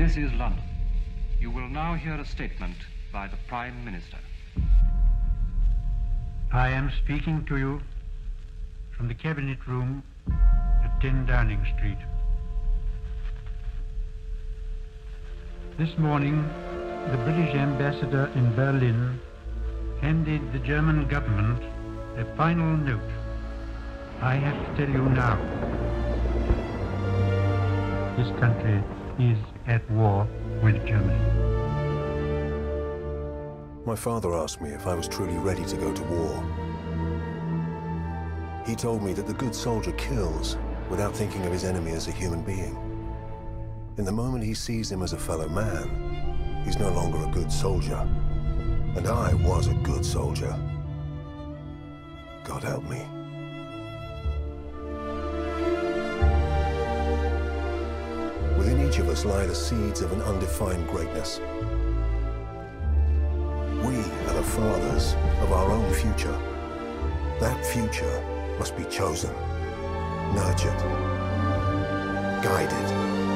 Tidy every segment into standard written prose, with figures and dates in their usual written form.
This is London. You will now hear a statement by the Prime Minister. I am speaking to you from the Cabinet Room at 10 Downing Street. This morning, the British ambassador in Berlin handed the German government a final note. I have to tell you now, this country is at war with Germany. My father asked me if I was truly ready to go to war. He told me that the good soldier kills without thinking of his enemy as a human being. In the moment he sees him as a fellow man, he's no longer a good soldier. And I was a good soldier. God help me. Within each of us lie the seeds of an undefined greatness. We are the fathers of our own future. That future must be chosen, nurtured, guided.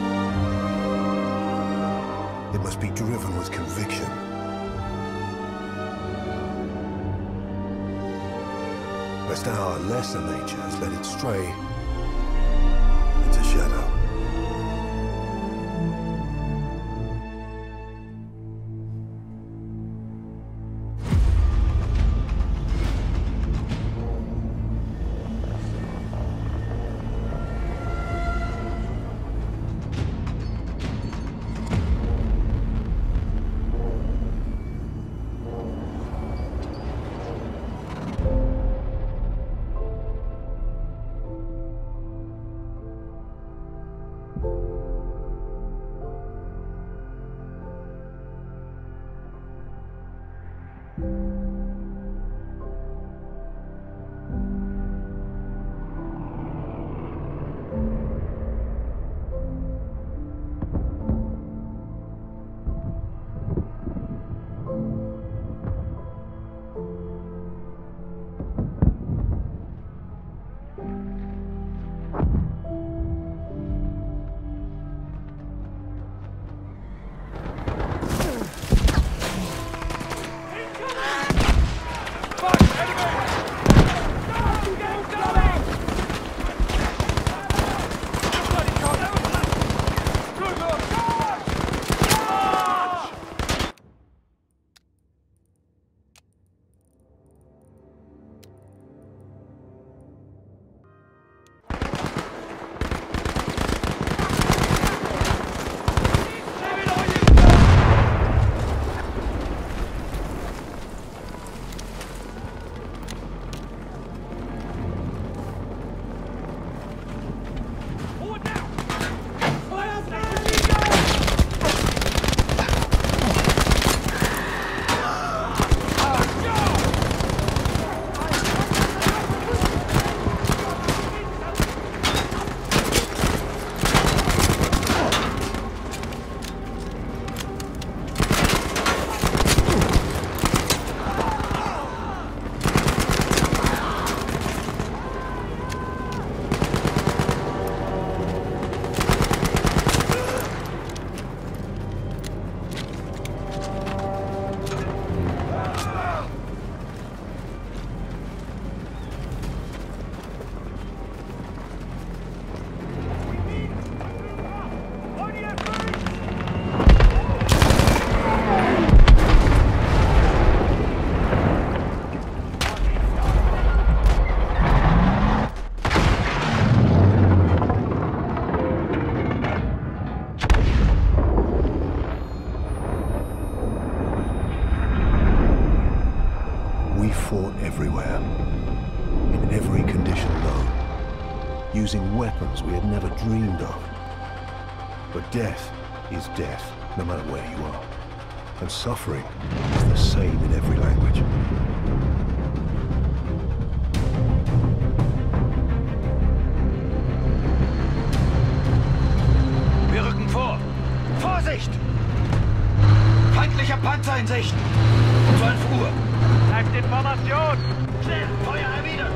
It must be driven with conviction. Lest our lesser natures let it stray into shadow. Everywhere, in every condition known, using weapons we had never dreamed of. But death is death, no matter where you are. And suffering is the same in every language. Wir rücken vor! Vorsicht! Feindlicher Panzer in Sicht! 12 Uhr! Bleibt in Formation! Schnell! Feuer erwidern!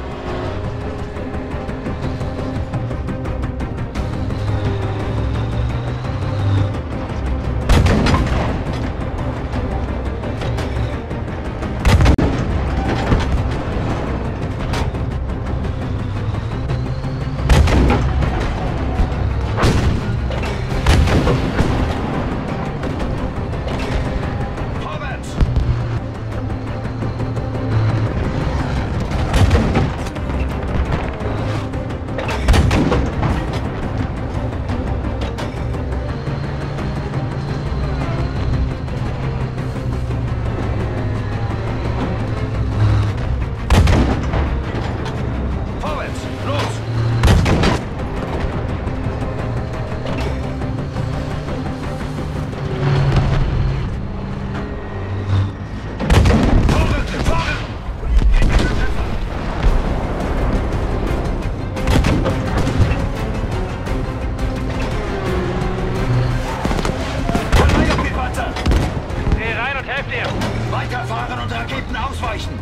Weiterfahren und Raketen ausweichen!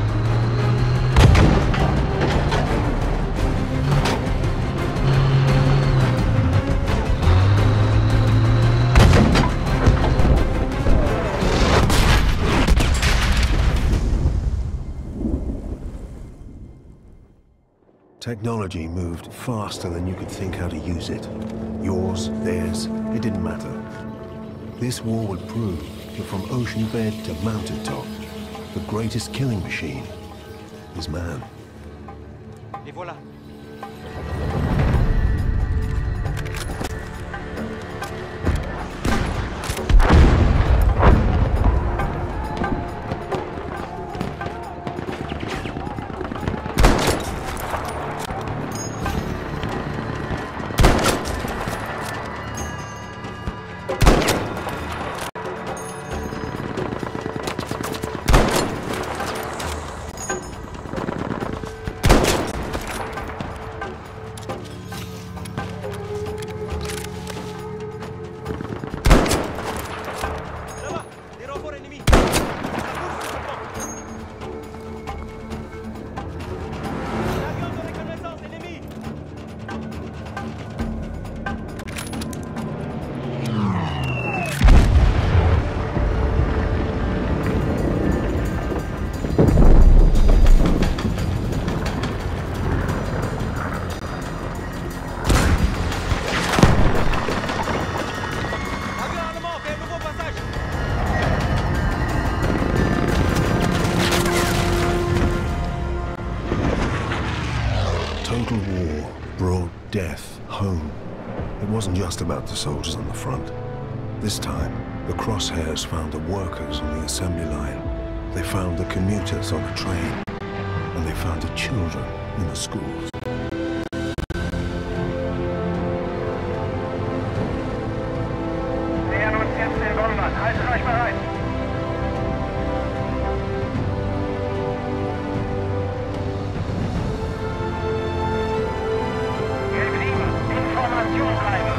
Technology moved faster than you could think how to use it. Yours, theirs, it didn't matter. This war would prove that from ocean bed to mountaintop, the greatest killing machine is man. Et voilà. Total war brought death home. It wasn't just about the soldiers on the front. This time, the crosshairs found the workers on the assembly line. They found the commuters on the train. And they found the children in the schools. Nähern uns jetzt den Bombern. Haltet euch bereit! Information bleiben!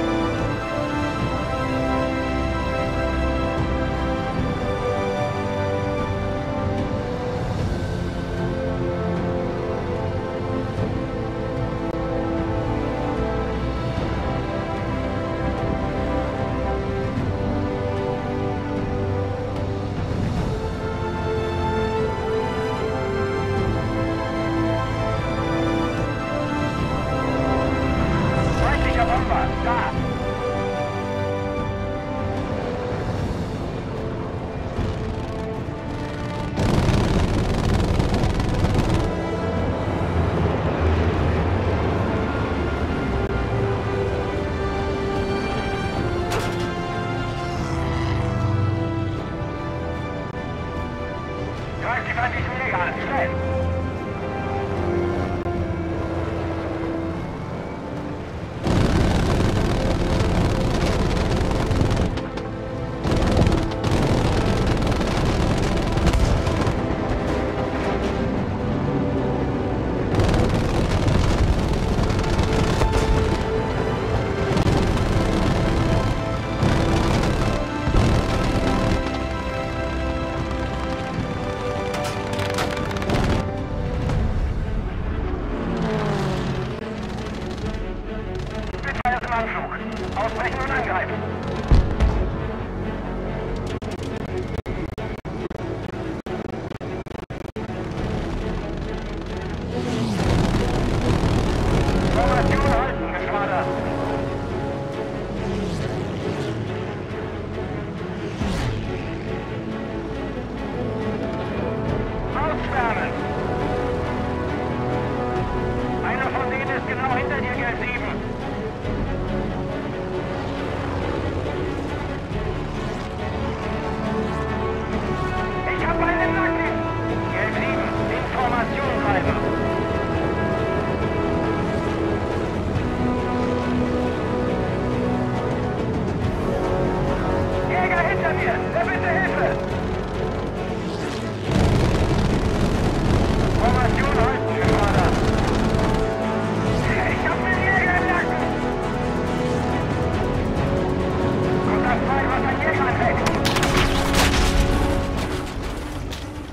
Greift die feindlichen Jäger an! Schnell! Ausbrechen und angreifen! Formation halten, Geschwader! Ausschwärmen! Einer von denen ist genau hinter dir, Geld 7. Information bleiben! Jäger hinter mir! Der bitte Hilfe! Formation halten, Geschwader! Ich hab den Jäger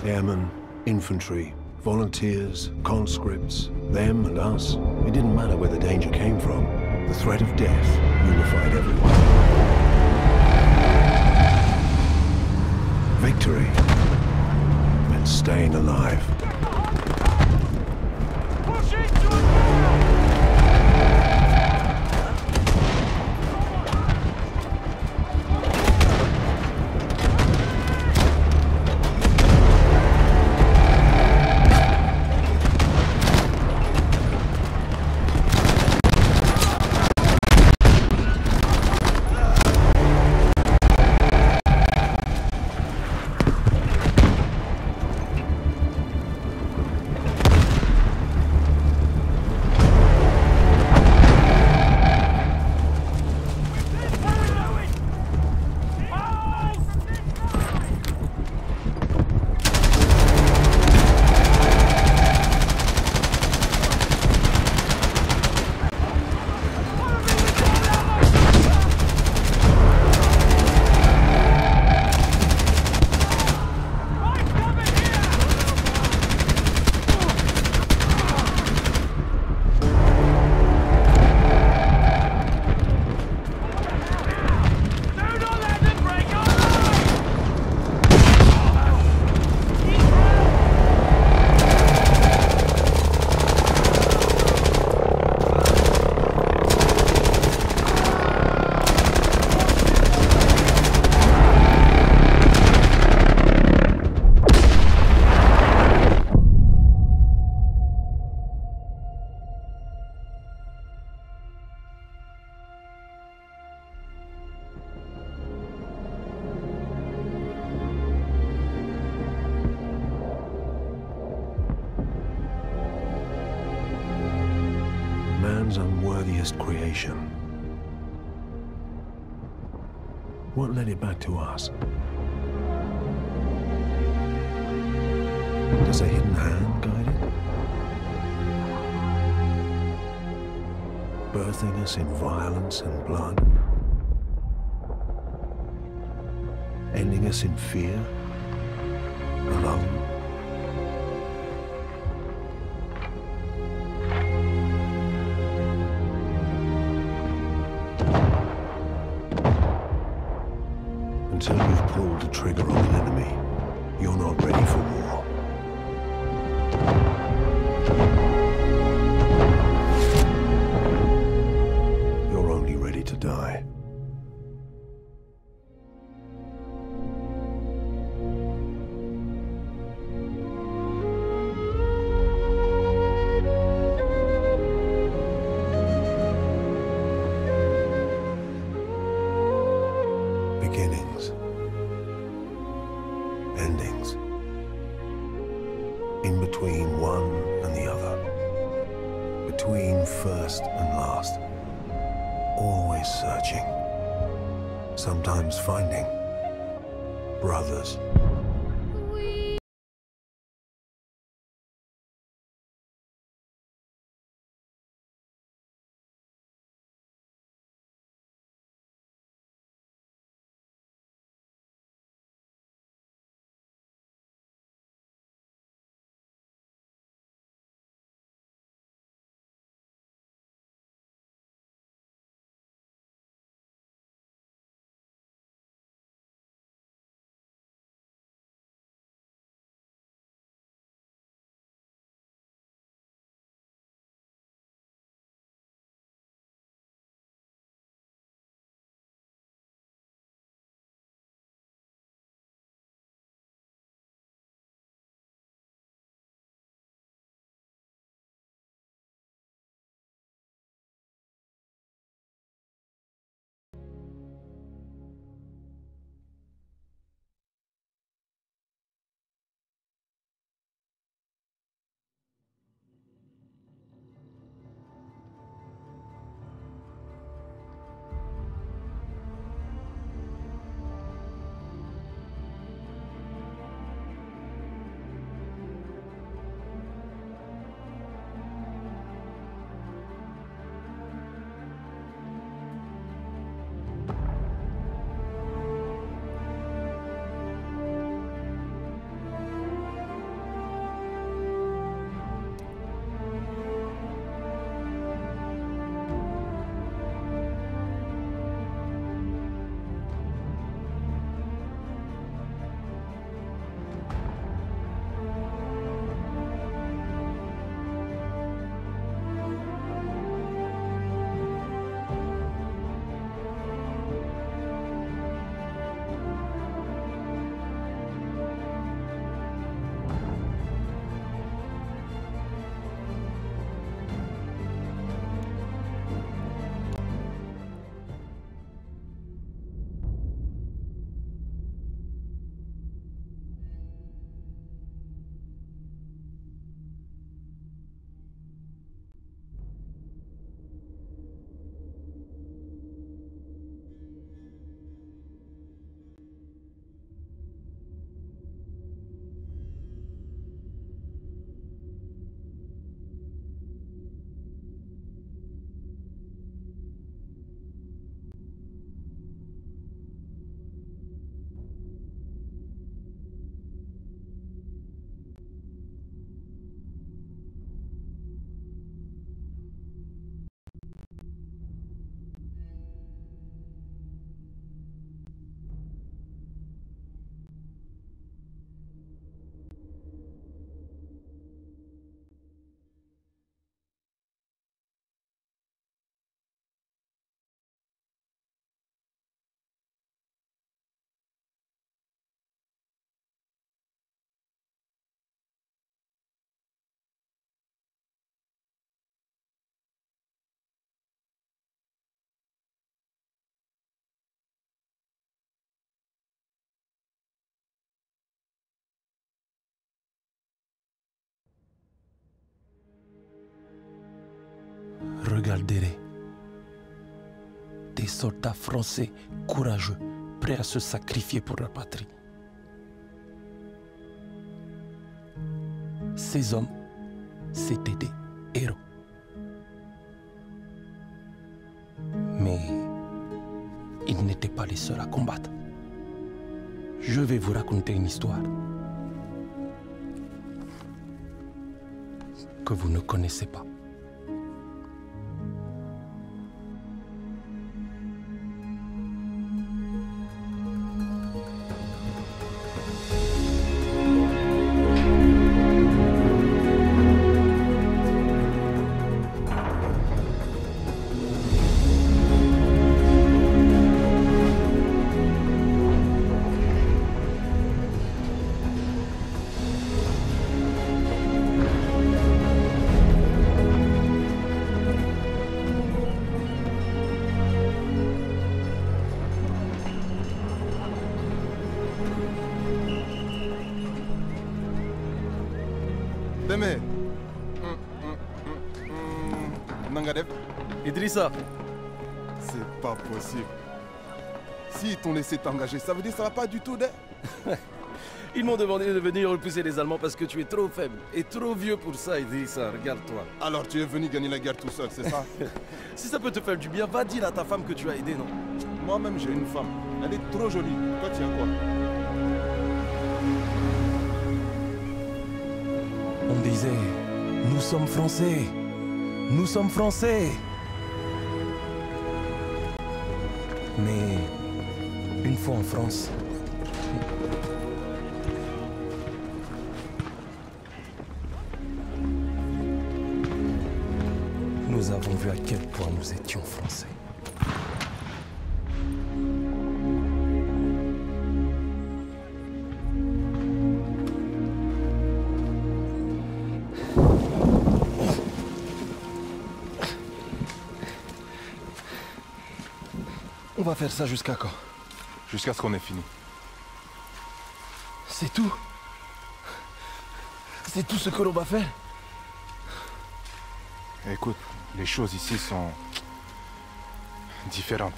Airmen, infantry, volunteers, conscripts, them and us. It didn't matter where the danger came from. The threat of death unified everyone. Victory meant staying alive. Man's unworthiest creation. What led it back to us? Does a hidden hand guide it? Birthing us in violence and blood? Ending us in fear? Alone? Until you've pulled the trigger on an enemy, you're not ready for war. You're only ready to die. Beginnings, endings, in between one and the other, between first and last, always searching, sometimes finding brothers. garderai. Des soldats français courageux, prêts à se sacrifier pour leur patrie. Ces hommes, c'étaient des héros. Mais ils n'étaient pas les seuls à combattre. Je vais vous raconter une histoire que vous ne connaissez pas. Deme. Nangadev. Idrissa. C'est pas possible. S'ils t'ont laissé t'engager, ça veut dire que ça va pas du tout, de... Ils m'ont demandé de venir repousser les Allemands parce que tu es trop faible et trop vieux pour ça, Idrissa. Regarde-toi. Alors tu es venu gagner la guerre tout seul, c'est ça? Si ça peut te faire du bien, va dire à ta femme que tu as aidé, non? Moi-même, j'ai une femme. Elle est trop jolie. Toi, tu as quoi? On disait, nous sommes Français, nous sommes Français. Mais une fois en France, nous avons vu à quel point nous étions Français. On va faire ça jusqu'à quand? Jusqu'à ce qu'on ait fini. C'est tout? C'est tout ce que l'on va faire? Écoute, les choses ici sont... différentes.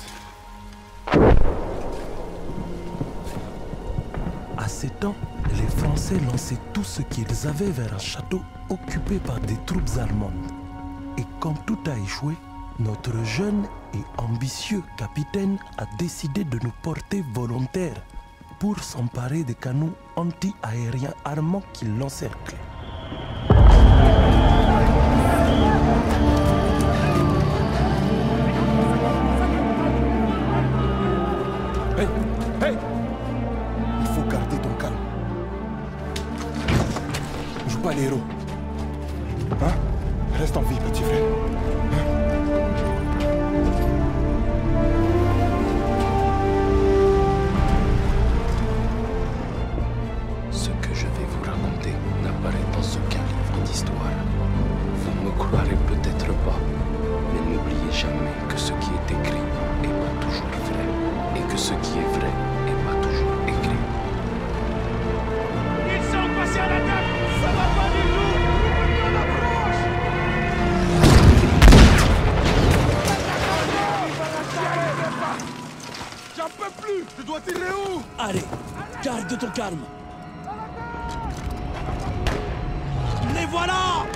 À ces temps, les Français lançaient tout ce qu'ils avaient vers un château occupé par des troupes allemandes. Et comme tout a échoué, notre jeune et ambitieux capitaine a décidé de nous porter volontaires pour s'emparer des canons anti-aériens armants qui l'encerclaient. Hey! Hey! Il faut garder ton calme. Joue pas les héros. Hein? Reste en vie, petit frère. Ce que je vais vous raconter n'apparaît dans aucun livre d'histoire. Vous ne me croirez peut-être pas, mais n'oubliez jamais que ce qui est écrit est pas toujours vrai, et que ce qui est vrai est pas toujours écrit. Ils sont passés à l'attaque. Ça va pas du tout. On approche. J'en peux plus! Je dois tirer où? Allez, garde ton calme. Les voilà!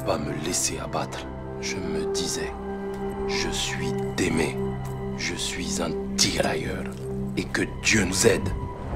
pas me laisser abattre, je me disais, je suis d'aimer, je suis un tirailleur, et que Dieu nous aide.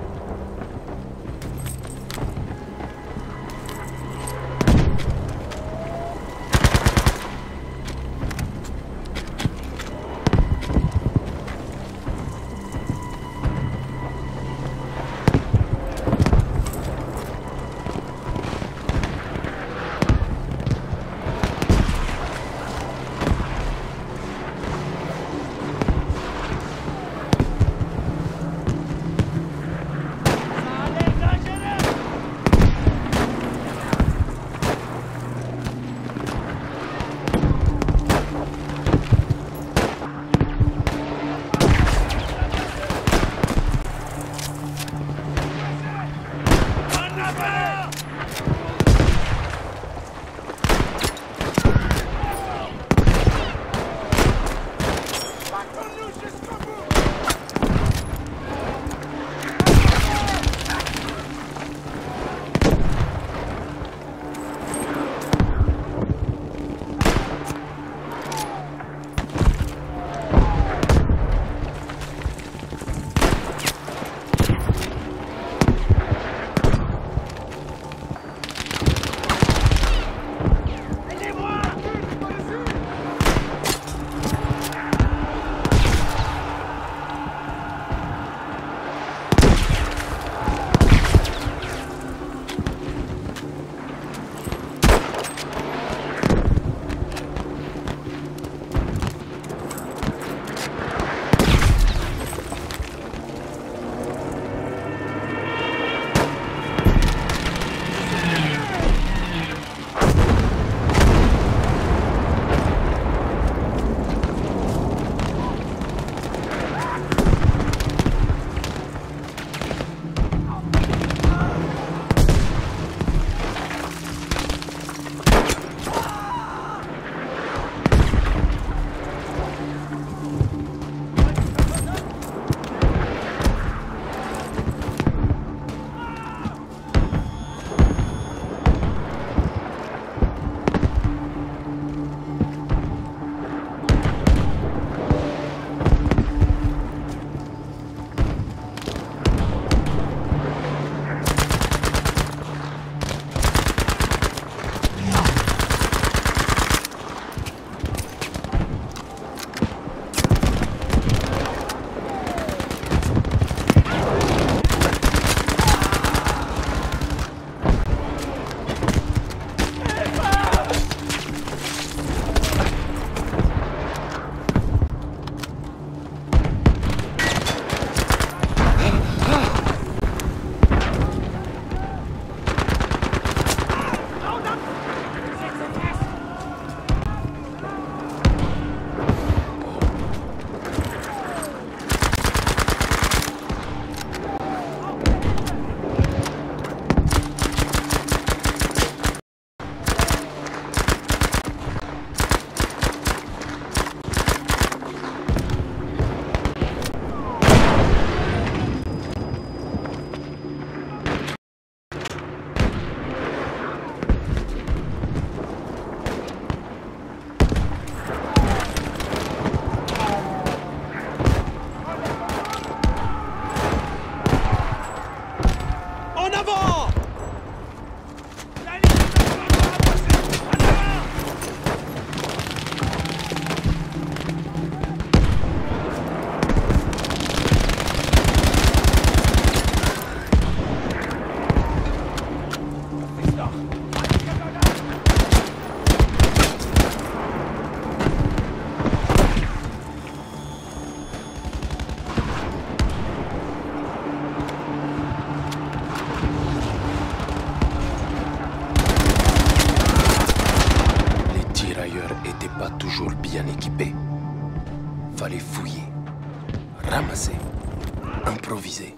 Fallait fouiller, ramasser, improviser.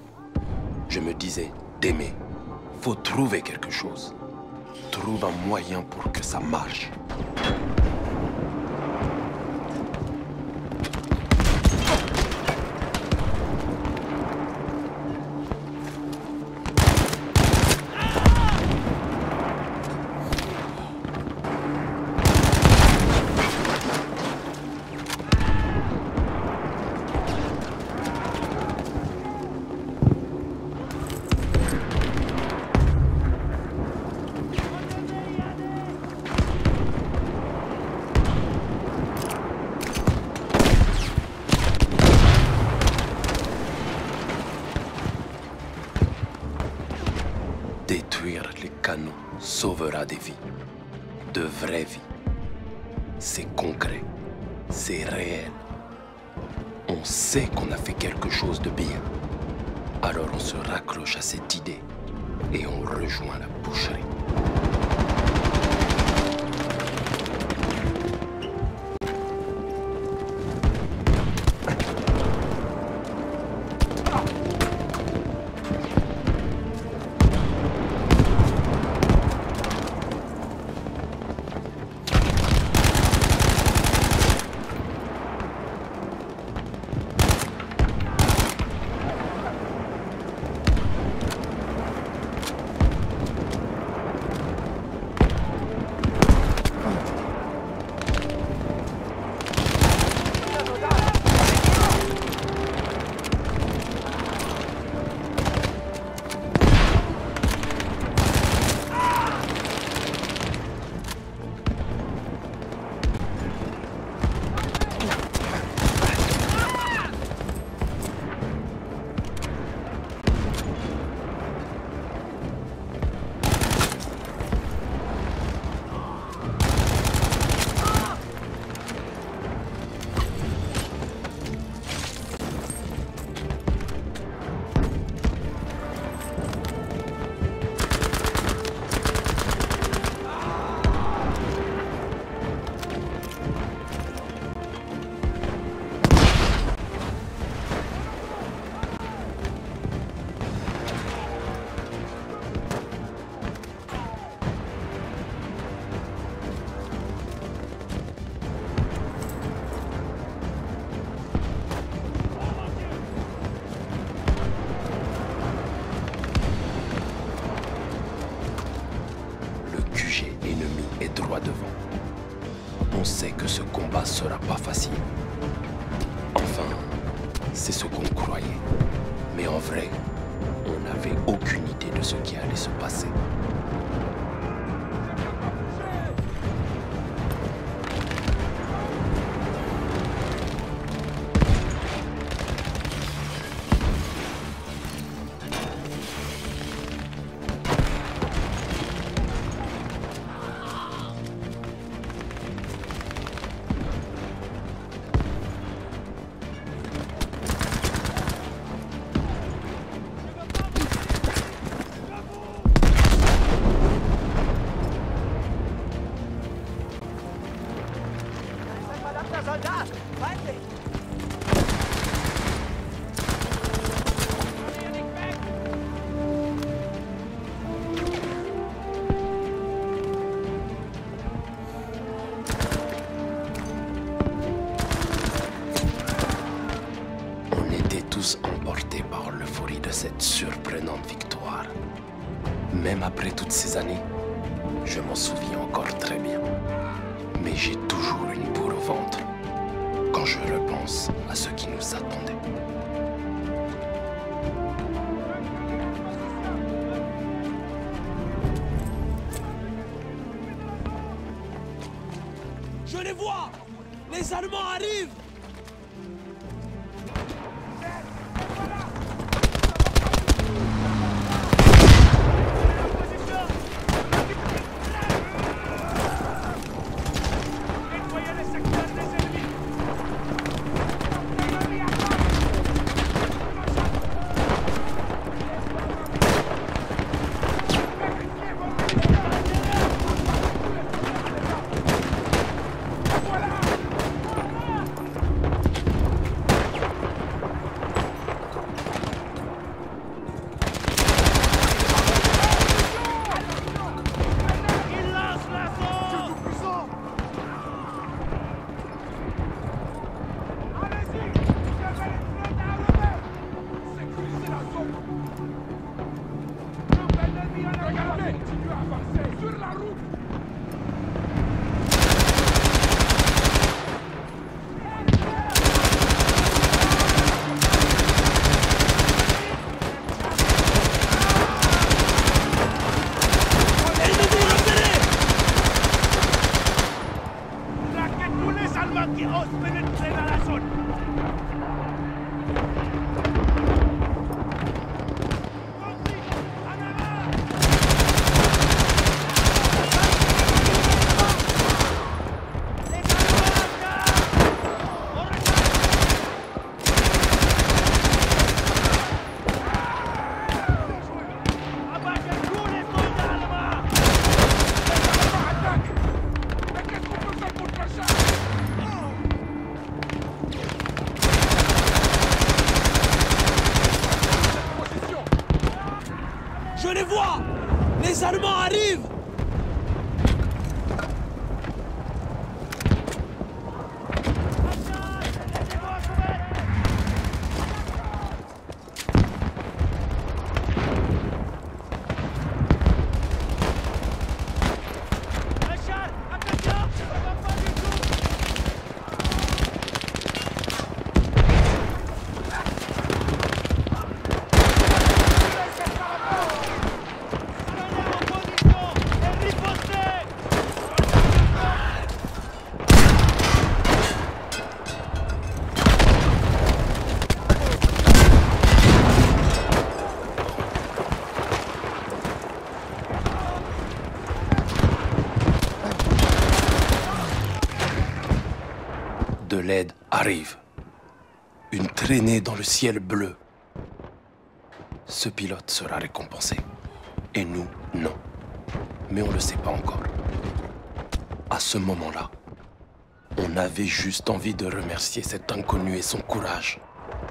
Je me disais, d'aimer, faut trouver quelque chose. Trouve un moyen pour que ça marche. canon sauvera des vies, de vraies vies. C'est concret, c'est réel. On sait qu'on a fait quelque chose de bien. Alors on se raccroche à cette idée et on rejoint la boucherie. On sait que ce combat sera pas facile. Enfin, c'est ce qu'on croyait. Mais en vrai, on n'avait aucune idée de ce qui allait se passer. Emporté par l'euphorie de cette surprenante victoire. Même après toutes ces années, je m'en souviens encore très bien. Mais j'ai toujours une boule au ventre quand je repense à ce qui nous attendait. Je les vois! Les Allemands arrivent! de l'aide arrive. Une traînée dans le ciel bleu. Ce pilote sera récompensé. Et nous, non. Mais on ne le sait pas encore. À ce moment-là, on avait juste envie de remercier cet inconnu et son courage.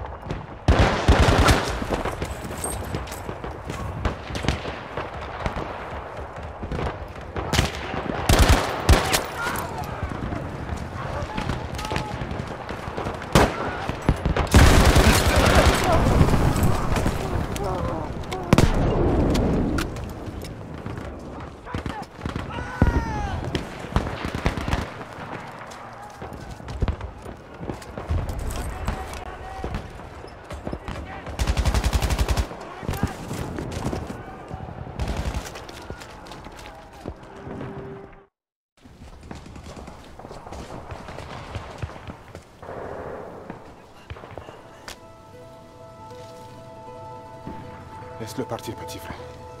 Laisse-le partir, petit frère.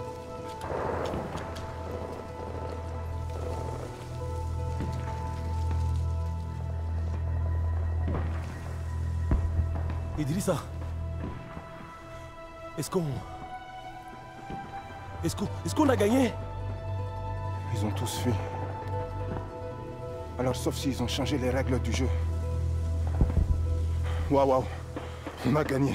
Idrissa, est-ce qu'on a gagné? Ils ont tous fui. Alors, sauf s'ils ont changé les règles du jeu. Waouh, on a gagné.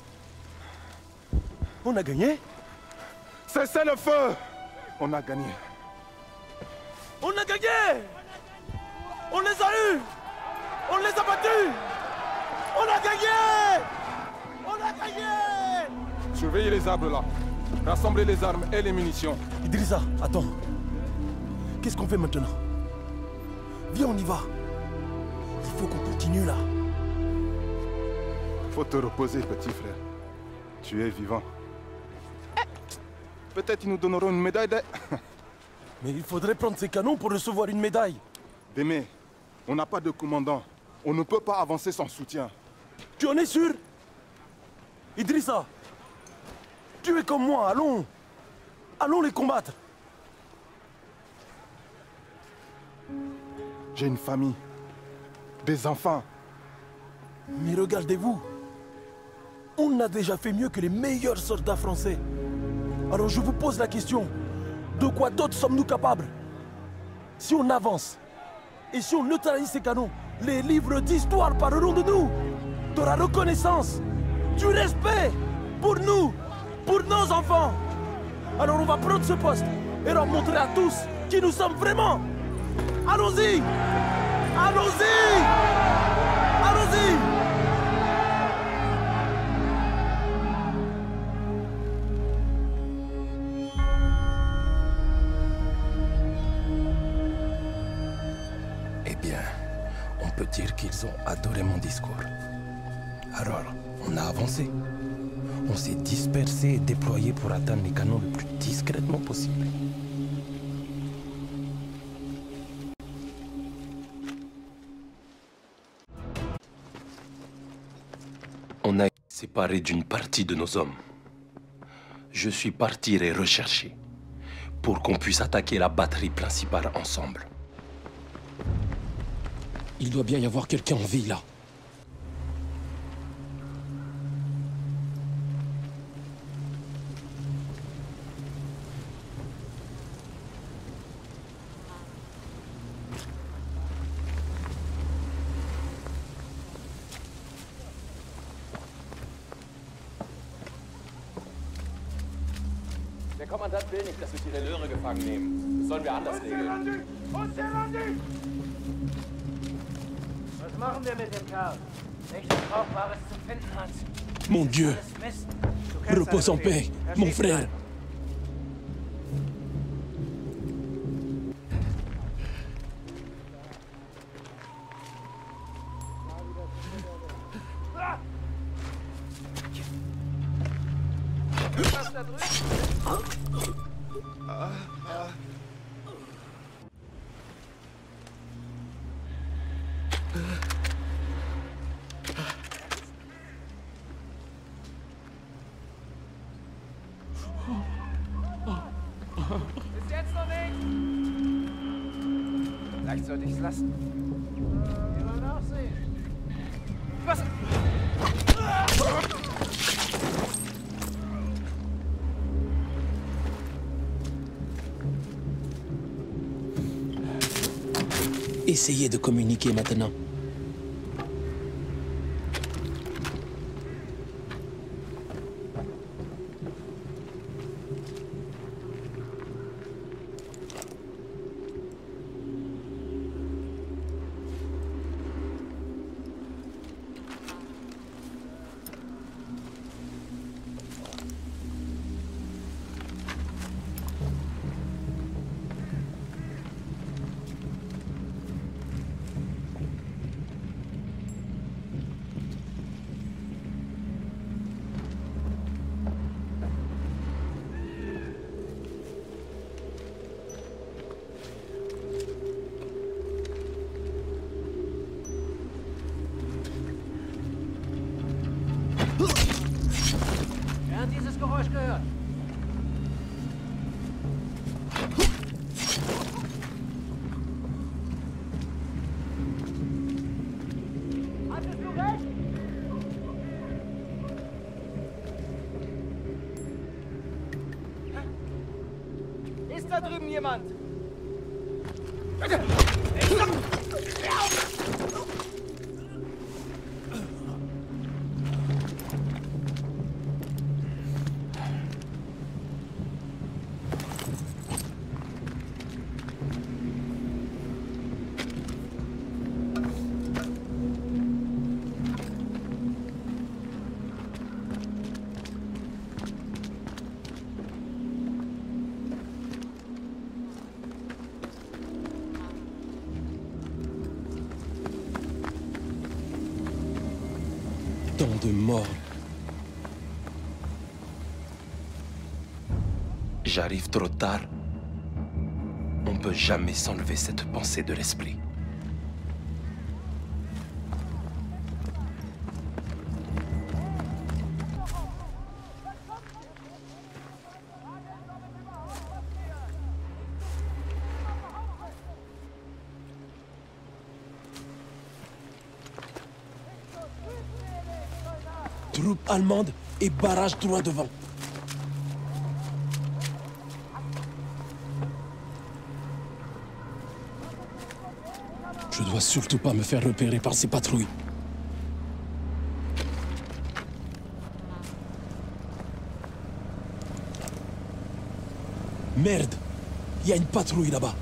On a gagné? Cessez le feu! On a gagné. On a gagné! On les a eus! On les a battus! On a gagné! On a gagné! Surveillez les arbres là. Rassemblez les armes et les munitions. Idrissa, attends. Qu'est-ce qu'on fait maintenant? Viens, on y va. Il faut qu'on continue là. Faut te reposer, petit frère. Tu es vivant. Peut-être ils nous donneront une médaille de... Mais il faudrait prendre ces canons pour recevoir une médaille. Démé, on n'a pas de commandant. On ne peut pas avancer sans soutien. Tu en es sûr? Idrissa, tu es comme moi, allons. Allons les combattre. J'ai une famille. Des enfants. Mais regardez-vous. On a déjà fait mieux que les meilleurs soldats français. Alors je vous pose la question, de quoi d'autre sommes-nous capables? Si on avance, et si on neutralise ces canons, les livres d'histoire parleront de nous, de la reconnaissance, du respect, pour nous, pour nos enfants. Alors on va prendre ce poste, et leur montrer à tous qui nous sommes vraiment. Allons-y! Allons-y! Allons-y! On peut dire qu'ils ont adoré mon discours. Alors, on a avancé. On s'est dispersé et déployé pour atteindre les canons le plus discrètement possible. On a été séparés d'une partie de nos hommes. Je suis parti les rechercher pour qu'on puisse attaquer la batterie principale ensemble. Il doit bien y avoir quelqu'un en vie, là. Der Kommandant will nicht, dass wir ihre Löhre gefangen nehmen. Das sollen wir anders regeln. Was machen wir mit dem Kerl? Nichts Brauchbares zu finden hat. Mon Dieu! Repose en paix, mon frère! Bis jetzt noch nicht. Vielleicht sollte ich es lassen. Immer nachsehen. Was? Essayez de communiquer maintenant. Wer hat dieses Geräusch gehört? Hattest du recht? Ist da drüben jemand? Tant de morts. J'arrive trop tard. On peut jamais s'enlever cette pensée de l'esprit. Troupes allemandes et barrage droit devant. Je dois surtout pas me faire repérer par ces patrouilles. Merde! Il y a une patrouille là-bas.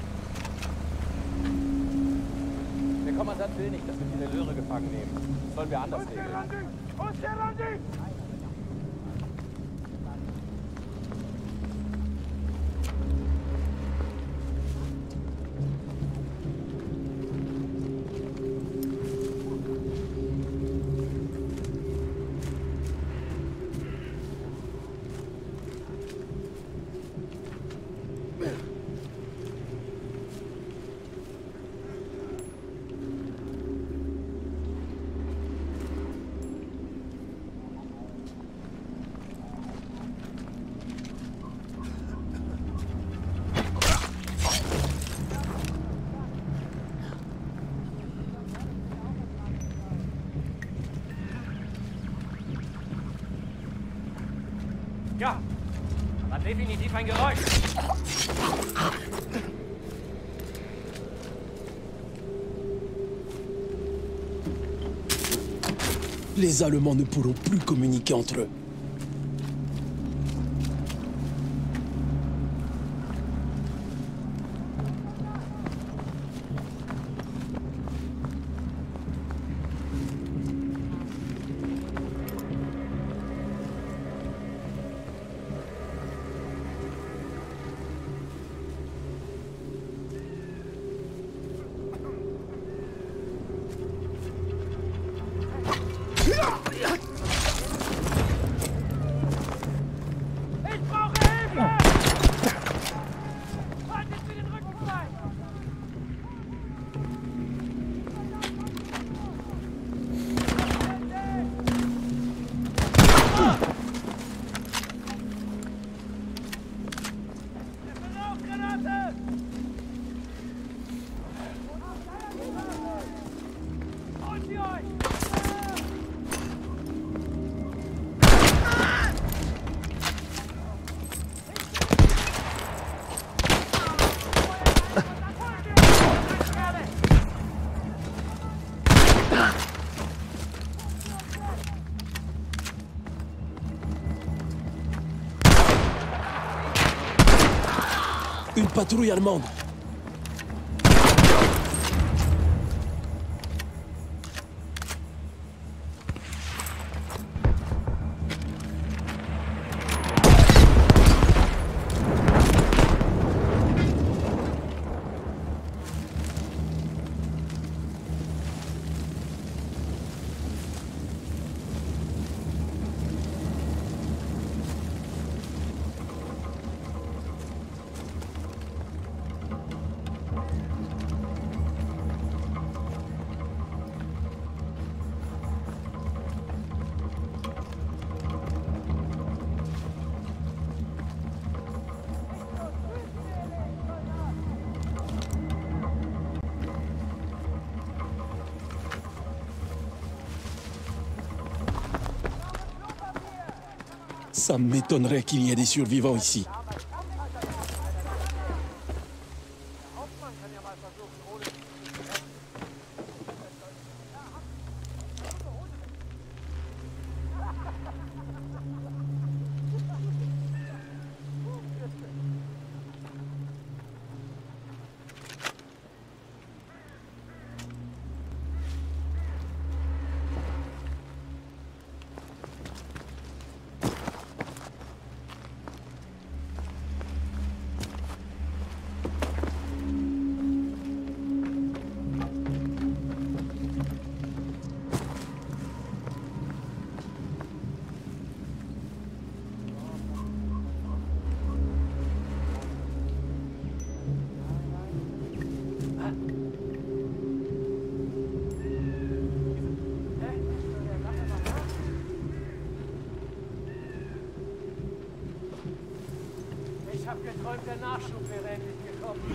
Der Kommandant will nicht, dass wir diese Löhre gefangen nehmen. Das sollen wir anders regeln. Ja, war definitiv ein Geräusch. Les Allemands ne pourront plus communiquer entre eux. patrouille allemande. Ça m'étonnerait qu'il y ait des survivants ici. Ich hab geträumt, der Nachschub wäre endlich gekommen.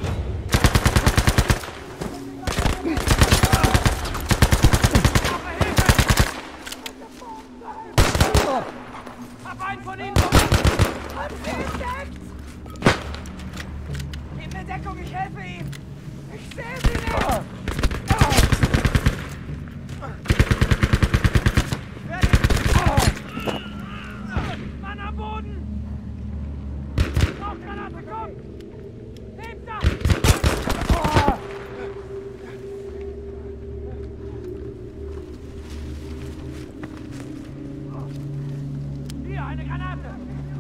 Hab einen von ihnen! Haben Sie entdeckt! Gib mir Deckung, ich helfe ihm! Ich sehe Sie nicht! Mann am Boden! Rauchgranate, komm! Nehmt das! Hier, eine Granate!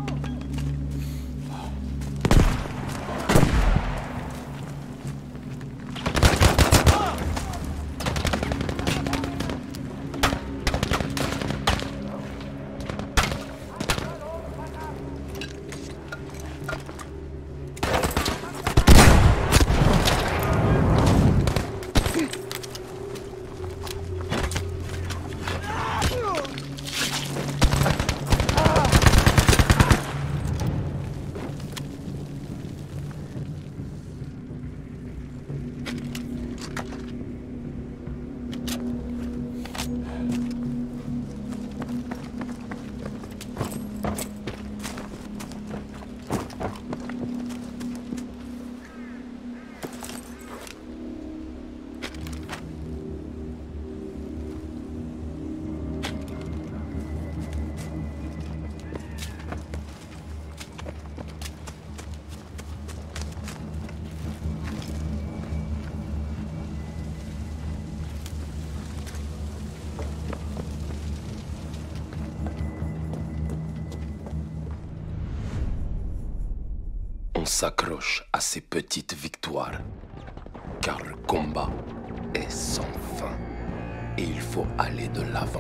On s'accroche à ces petites victoires, car le combat est sans fin et il faut aller de l'avant.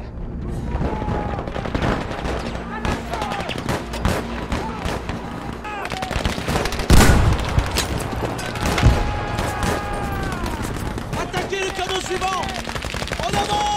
Attaquez le canon suivant! En avant!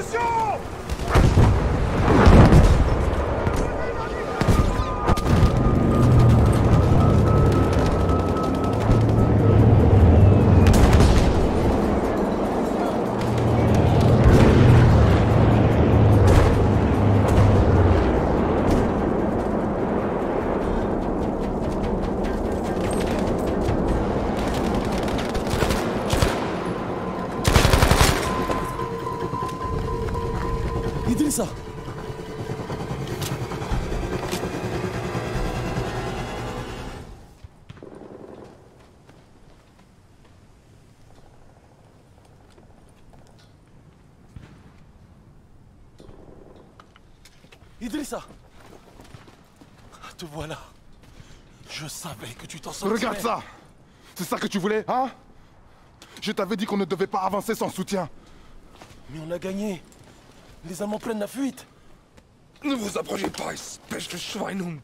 position! Idrissa! Idrissa! Te voilà. Je savais que tu t'en sortirais. Regarde ça! C'est ça que tu voulais, hein? Je t'avais dit qu'on ne devait pas avancer sans soutien. Mais on a gagné. Les Allemands prennent la fuite. Ne vous approchez pas, espèce de Schweinhund.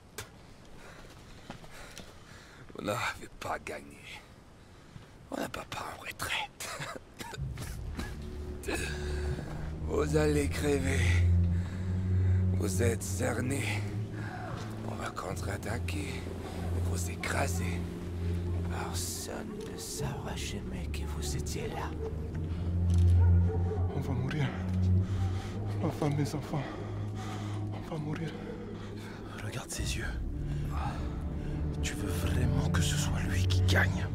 Vous n'avez pas gagné. On n'a pas en retraite. Vous allez crever. Vous êtes cernés. On va contre-attaquer et vous écraser. Personne ne saura jamais que vous étiez là. On va mourir. Ma femme, mes enfants. On va mourir. Regarde ses yeux. Tu veux vraiment que ce soit lui qui gagne?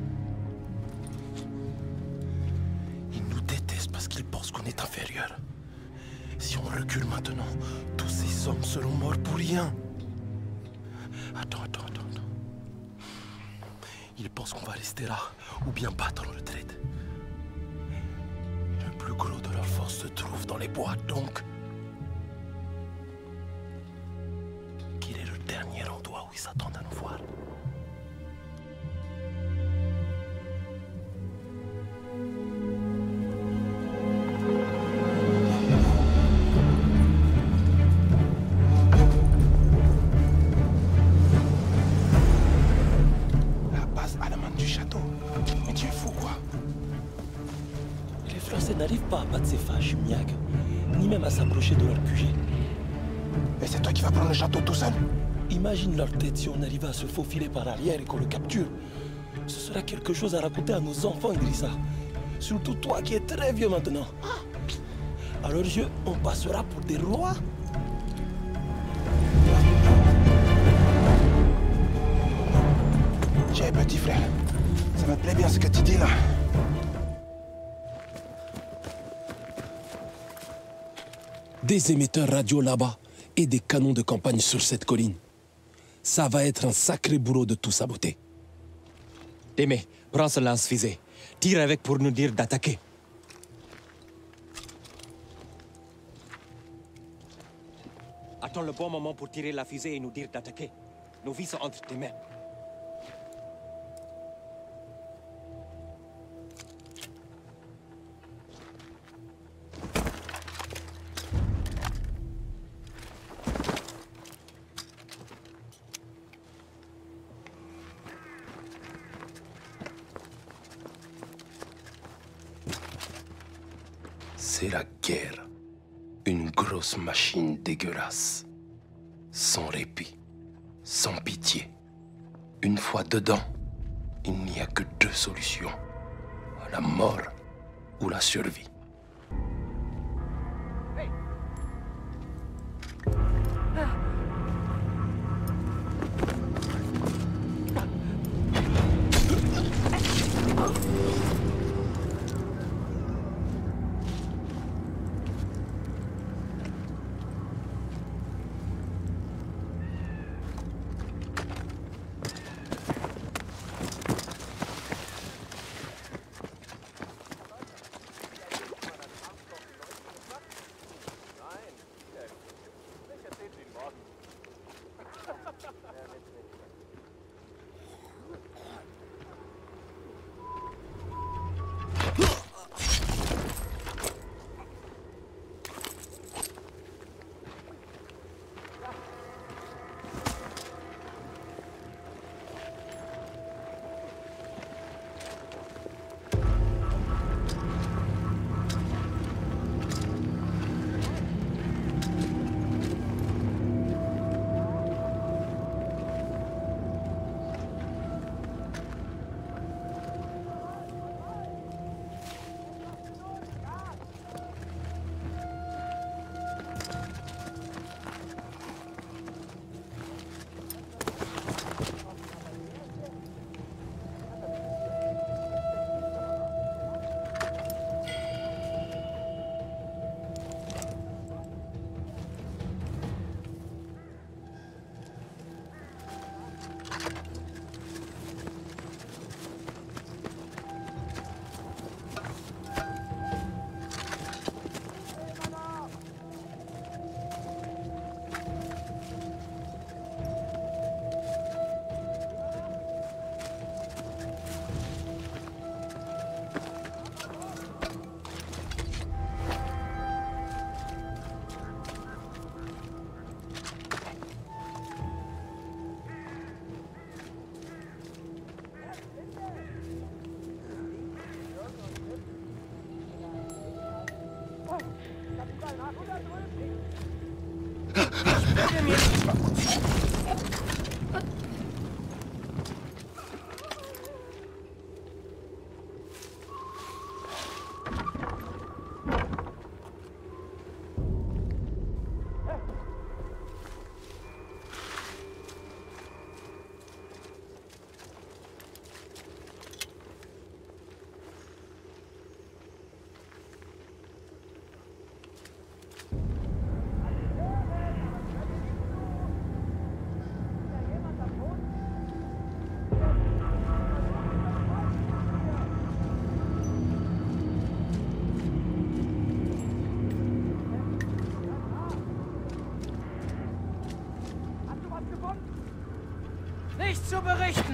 Il nous déteste parce qu'il pense qu'on est inférieur. Si on recule maintenant, tous ces hommes seront morts pour rien. Attends. Il pense qu'on va rester là, ou bien battre en retraite. Le plus gros de leur force se trouve dans les bois, donc... Quel est le dernier endroit où ils s'attendent à nous voir? N'arrive pas à battre ces fâches, Miag, ni même à s'approcher de leur QG. Et c'est toi qui vas prendre le château tout seul? Imagine leur tête si on arrivait à se faufiler par arrière et qu'on le capture. Ce sera quelque chose à raconter à nos enfants, Idrissa. Surtout toi qui es très vieux maintenant. À leurs yeux, on passera pour des rois. Tiens, petit frère, ça me plaît bien ce que tu dis là. Des émetteurs radio là-bas et des canons de campagne sur cette colline. Ça va être un sacré boulot de tout saboter. Démé, prends ce lance-fusée. Tire avec pour nous dire d'attaquer. Attends le bon moment pour tirer la fusée et nous dire d'attaquer. Nos vies sont entre tes mains. C'est la guerre. Une grosse machine dégueulasse. Sans répit. Sans pitié. Une fois dedans, il n'y a que deux solutions. La mort ou la survie. Nichts zu berichten!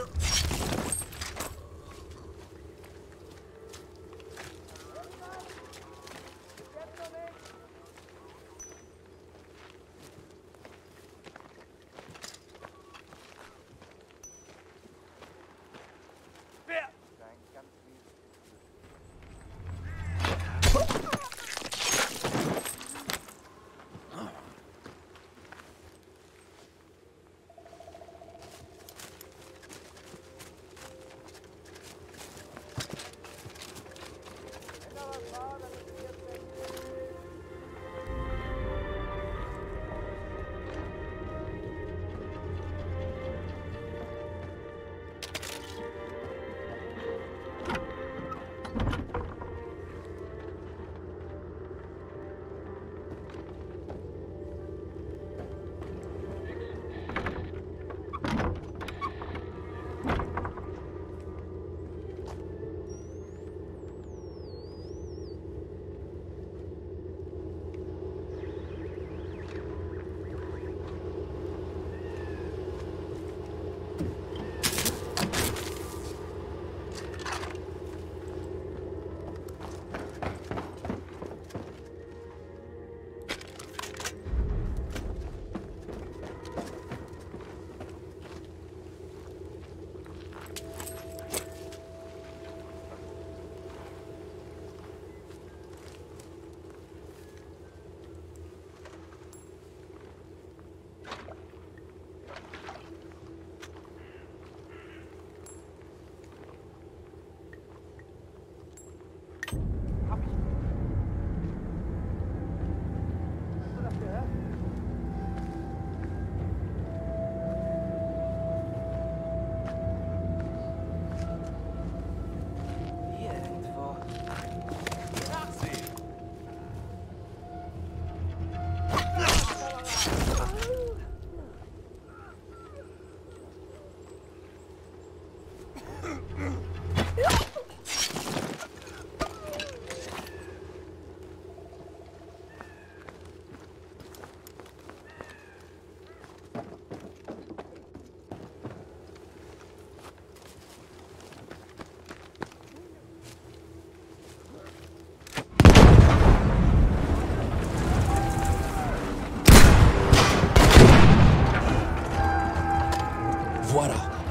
Voilà.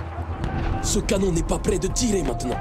Ce canon n'est pas prêt de tirer maintenant.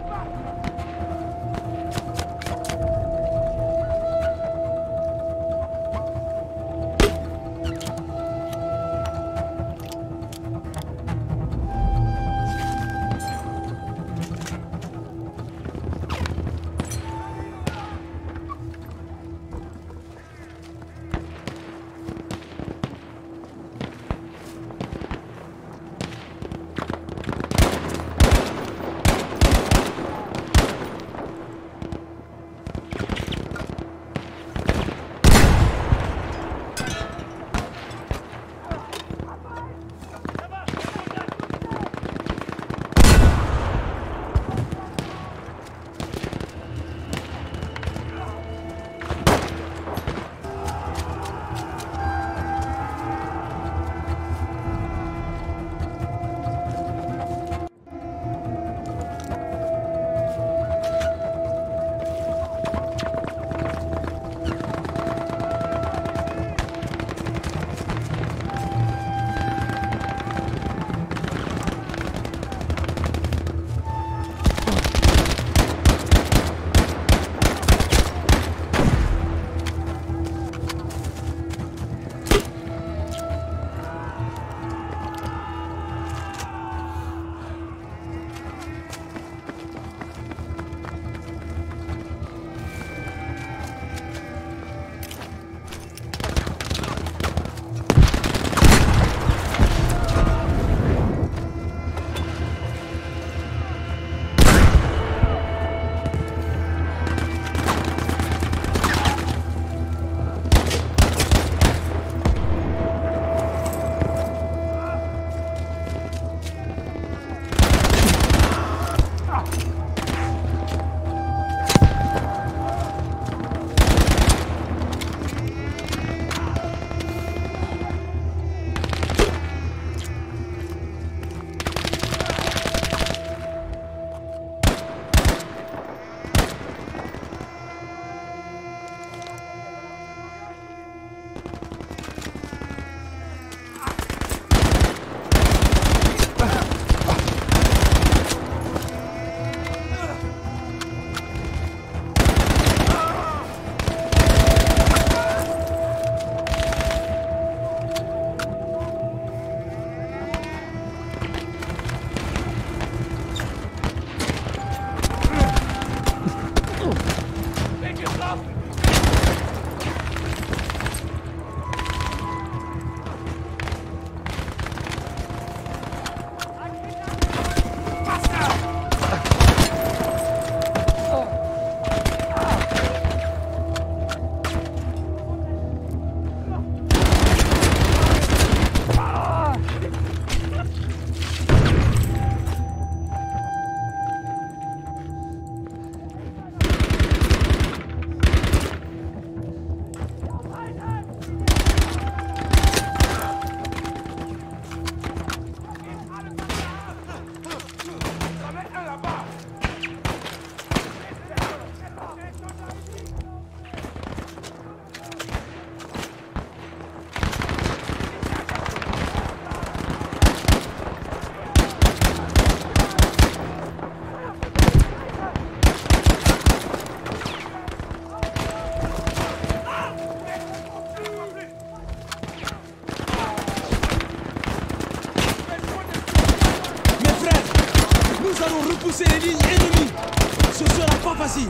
repousser les lignes ennemies. Ce sera pas facile.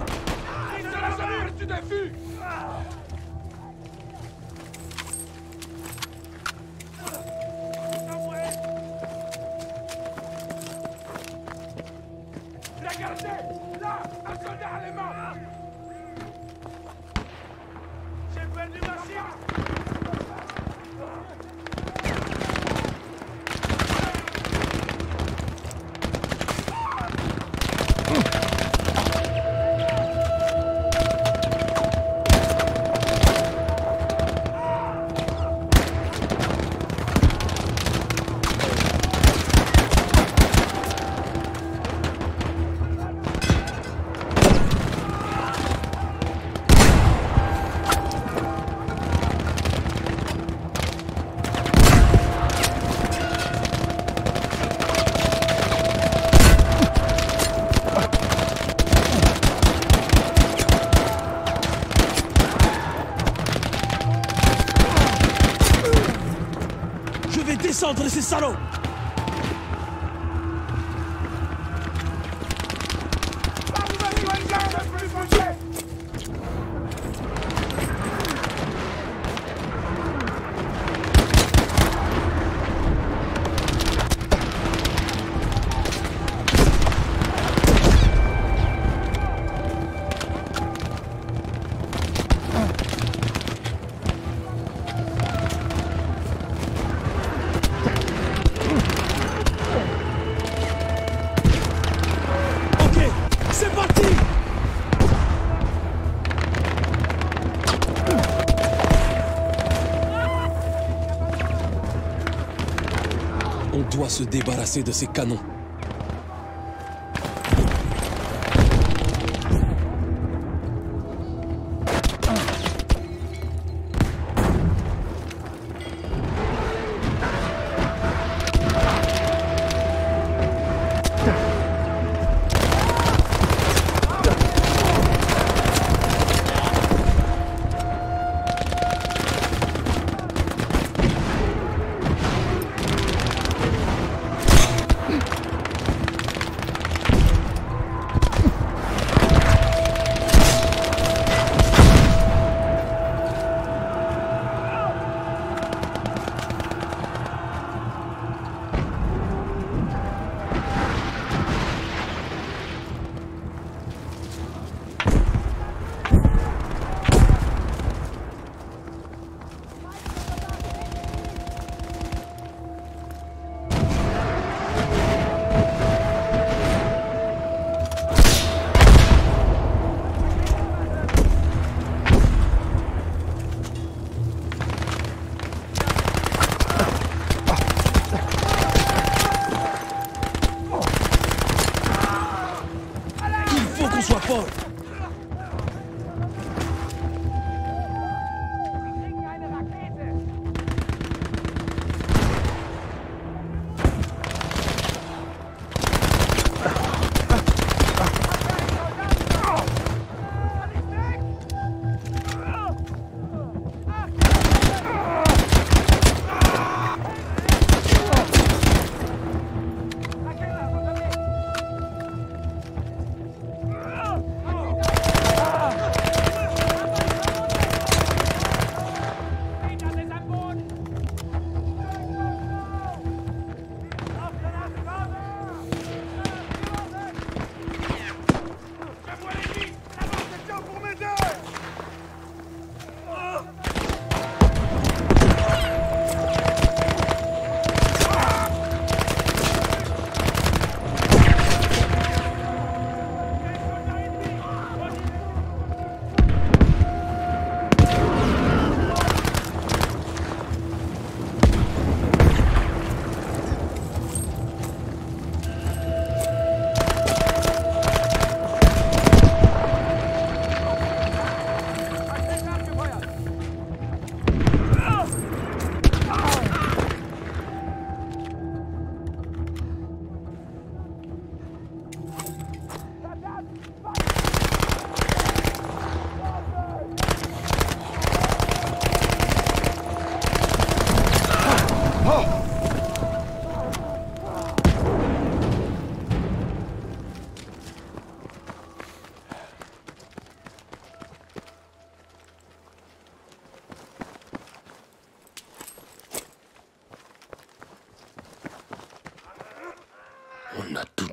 Regardez, là, un soldat allemand. J'ai perdu ma cible. Descendre ces salauds! On doit se débarrasser de ces canons.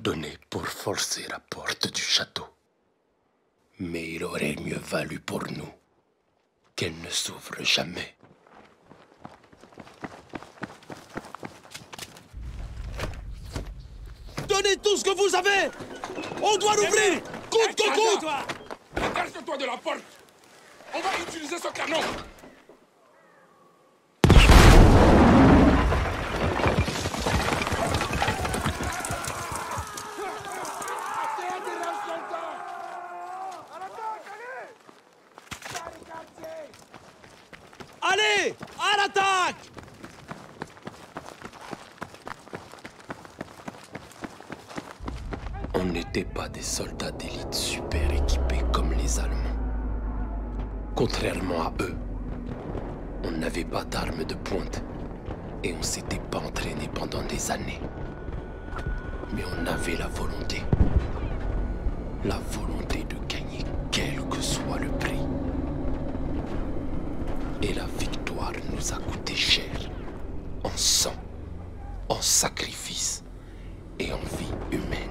donné pour forcer la porte du château. Mais il aurait mieux valu pour nous qu'elle ne s'ouvre jamais. Donnez tout ce que vous avez! On doit l'ouvrir! Coûte que coûte! Écarte-toi de la porte! On va utiliser ce canon! Allez! À l'attaque! On n'était pas des soldats d'élite super équipés comme les Allemands. Contrairement à eux, on n'avait pas d'armes de pointe et on s'était pas entraîné pendant des années. Mais on avait la volonté. La volonté de gagner quel que soit le prix. Et la victoire nous a coûté cher. En sang, en sacrifice et en vie humaine.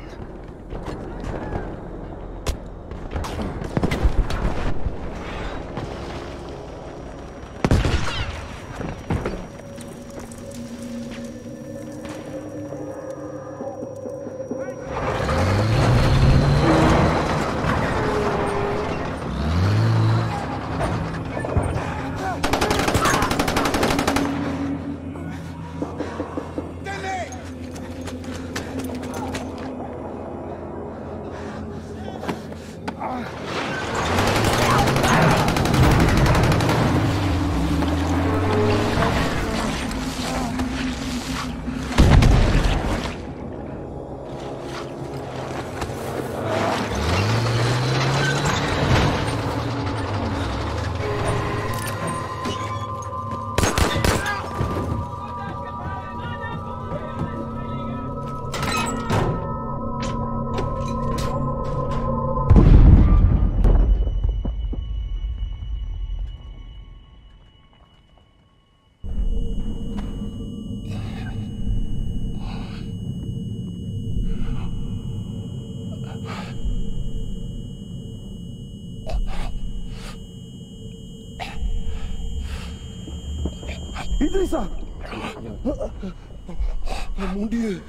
Idrissa! Oh mon Dieu!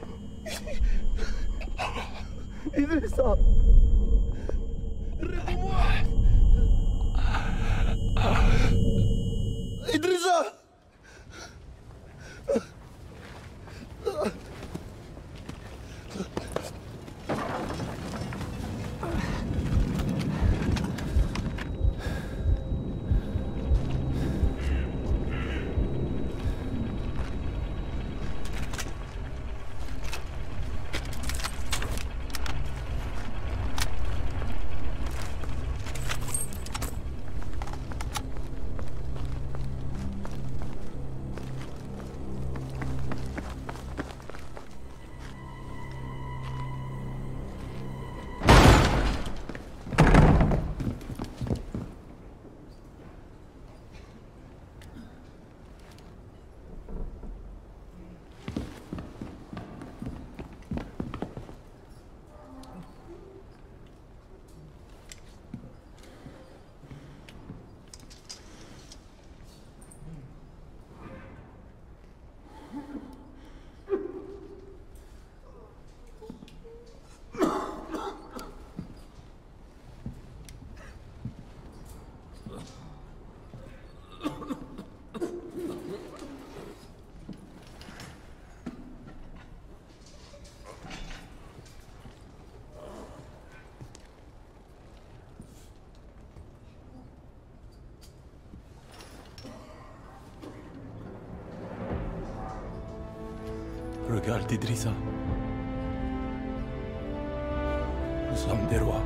Idrissa! Réveille-moi! Idrissa! Regarde, Idrissa. Nous sommes des rois.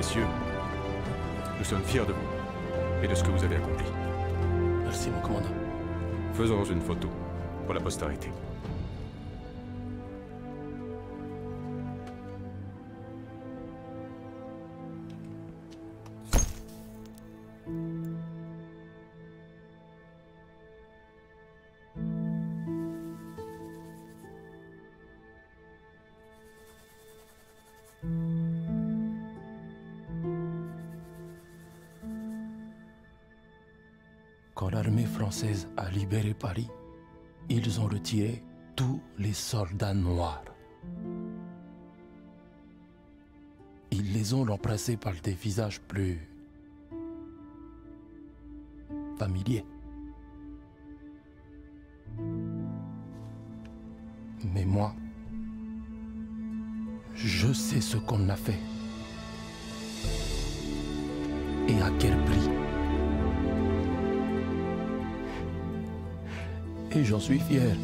Messieurs, nous sommes fiers de vous et de ce que vous avez accompli. Merci, mon commandant. Faisons une photo pour la postérité. Quand l'armée française a libéré Paris, ils ont retiré tous les soldats noirs. Ils les ont remplacés par des visages plus familiers. Mais moi, je sais ce qu'on a fait. Et à quel prix. Et j'en suis fier.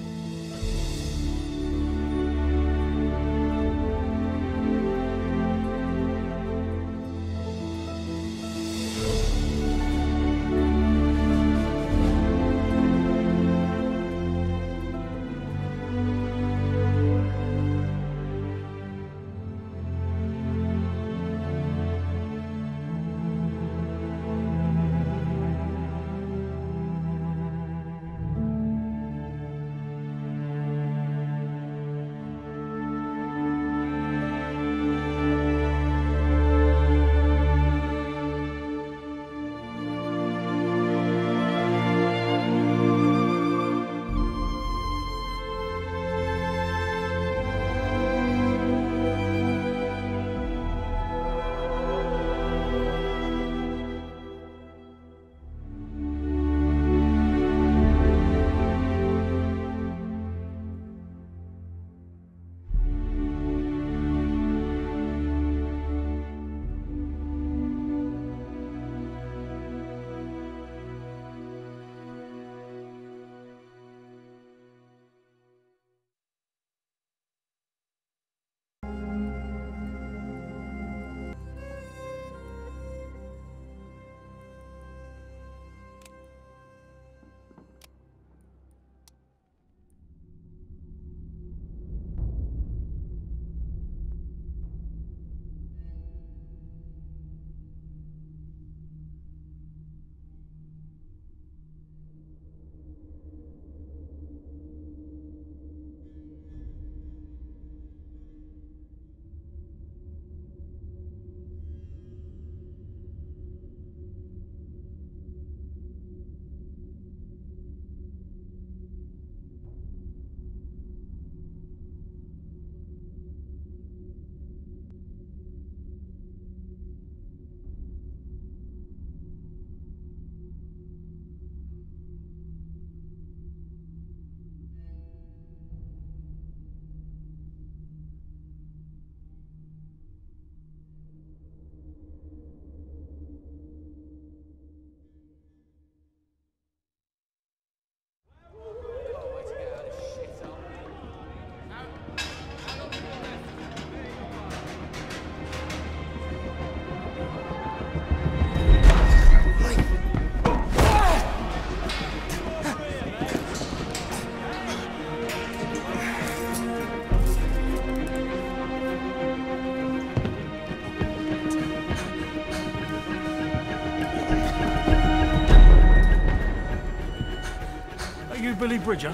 Billy Bridger?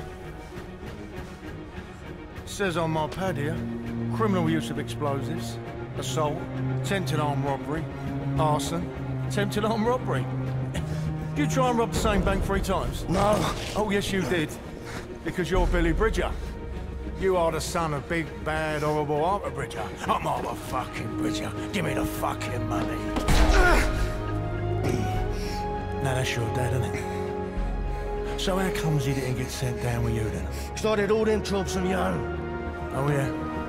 Says on my pad here, criminal use of explosives, assault, attempted armed robbery, arson, attempted armed robbery. Did you try and rob the same bank 3 times? No. Oh, yes, you did. Because you're Billy Bridger. You are the son of big, bad, horrible Arthur Bridger. I'm Arthur fucking Bridger. Give me the fucking money. Now that's your dad, isn't it? So how comes he didn't get sent down with you then? Started all them jobs on your own. Oh yeah.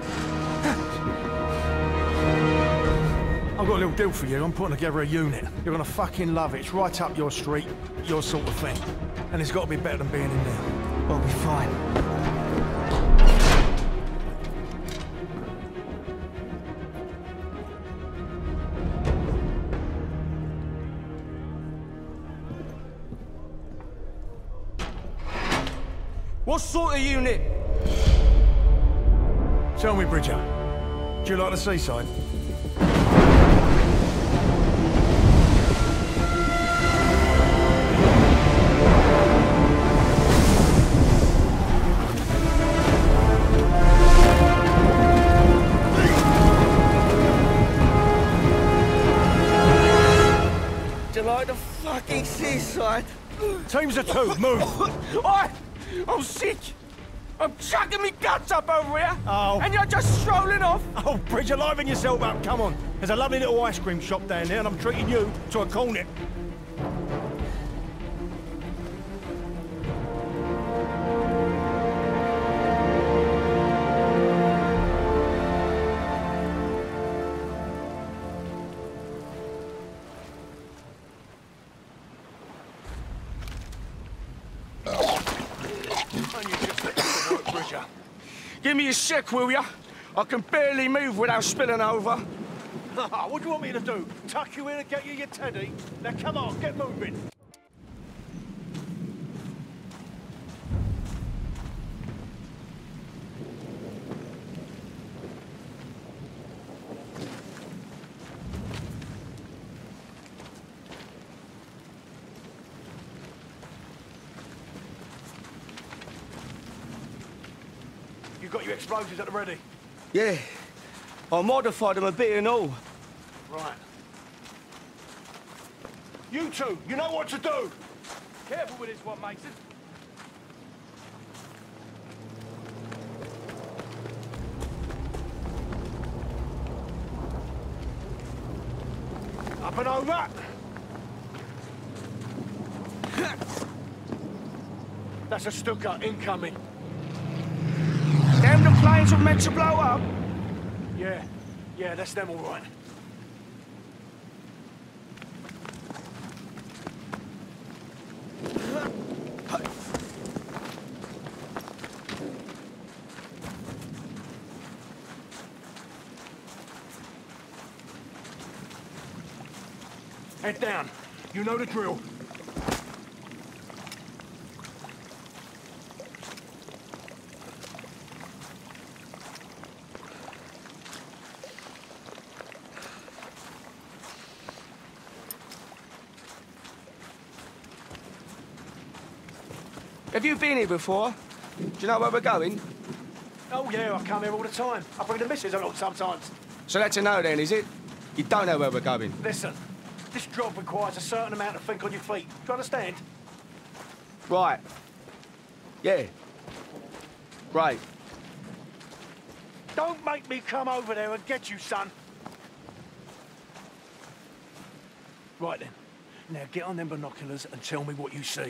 I've got a little deal for you. I'm putting together a unit. You're gonna fucking love it. It's right up your street, your sort of thing. And it's got to be better than being in there. I'll be fine. What sort of unit? Tell me, Bridger, do you like the seaside? Do you like the fucking seaside? Teams of two, move! I'm sick! I'm chucking me guts up over here! Oh. And you're just strolling off! Oh, Bridger, liven yourself up, come on. There's a lovely little ice cream shop down there and I'm treating you to a cornet. Give me a sec, will ya? I can barely move without spilling over. What do you want me to do? Tuck you in and get you your teddy? Now come on, get moving. You got your explosives at the ready? Yeah. I modified them a bit and all. Right. You two, you know what to do! Careful with this one, Mason. Up and over! That's a Stuka incoming. Them the planes were meant to blow up? Yeah, that's them all right. Head down. You know the drill. Have you been here before? Do you know where we're going? Oh yeah, I come here all the time. I bring the missus along sometimes. So that's a no then, is it? You don't know where we're going? Listen, this job requires a certain amount of think on your feet. Do you understand? Right. Yeah. Right. Don't make me come over there and get you, son. Right then. Now get on them binoculars and tell me what you see.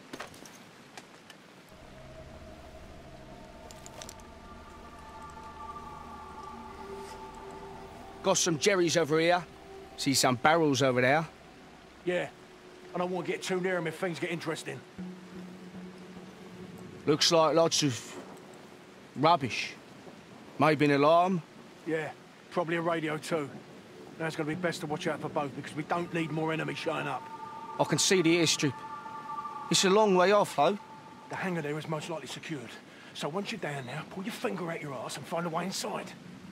Got some jerrys over here. See some barrels over there. Yeah. I don't want to get too near them if things get interesting. Looks like lots of rubbish. Maybe an alarm. Yeah, probably a radio too. Now it's going to be best to watch out for both because we don't need more enemies showing up. I can see the airstrip. It's a long way off, though. The hangar there is most likely secured. So once you're down there, pull your finger out your arse and find a way inside.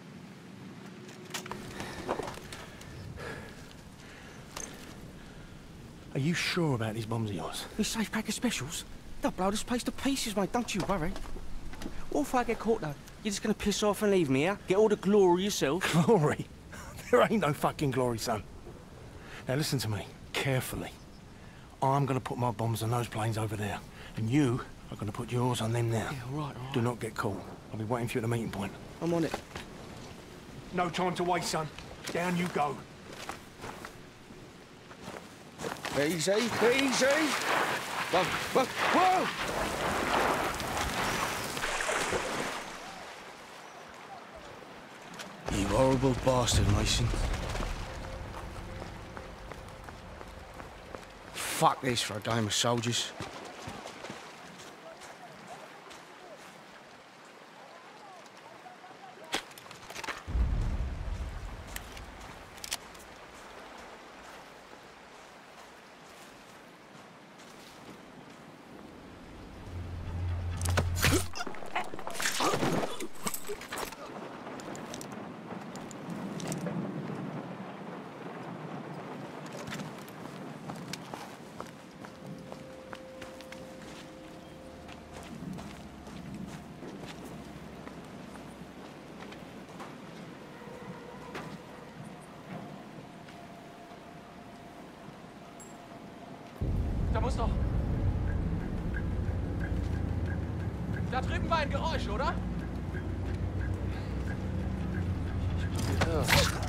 Are you sure about these bombs of yours? These safe pack of specials? They'll blow this place to pieces, mate, don't you worry. What if I get caught, though? You're just gonna piss off and leave me, yeah? Get all the glory yourself? Glory? There ain't no fucking glory, son. Now listen to me, carefully. I'm gonna put my bombs on those planes over there, and you are gonna put yours on them now. Yeah, all right. Do not get caught. I'll be waiting for you at the meeting point. I'm on it. No time to waste, son. Down you go. Easy, easy. Whoa, whoa, whoa! You horrible bastard, Mason. Fuck this for a game of soldiers. Da muss doch... Da drüben war ein Geräusch, oder? Ja.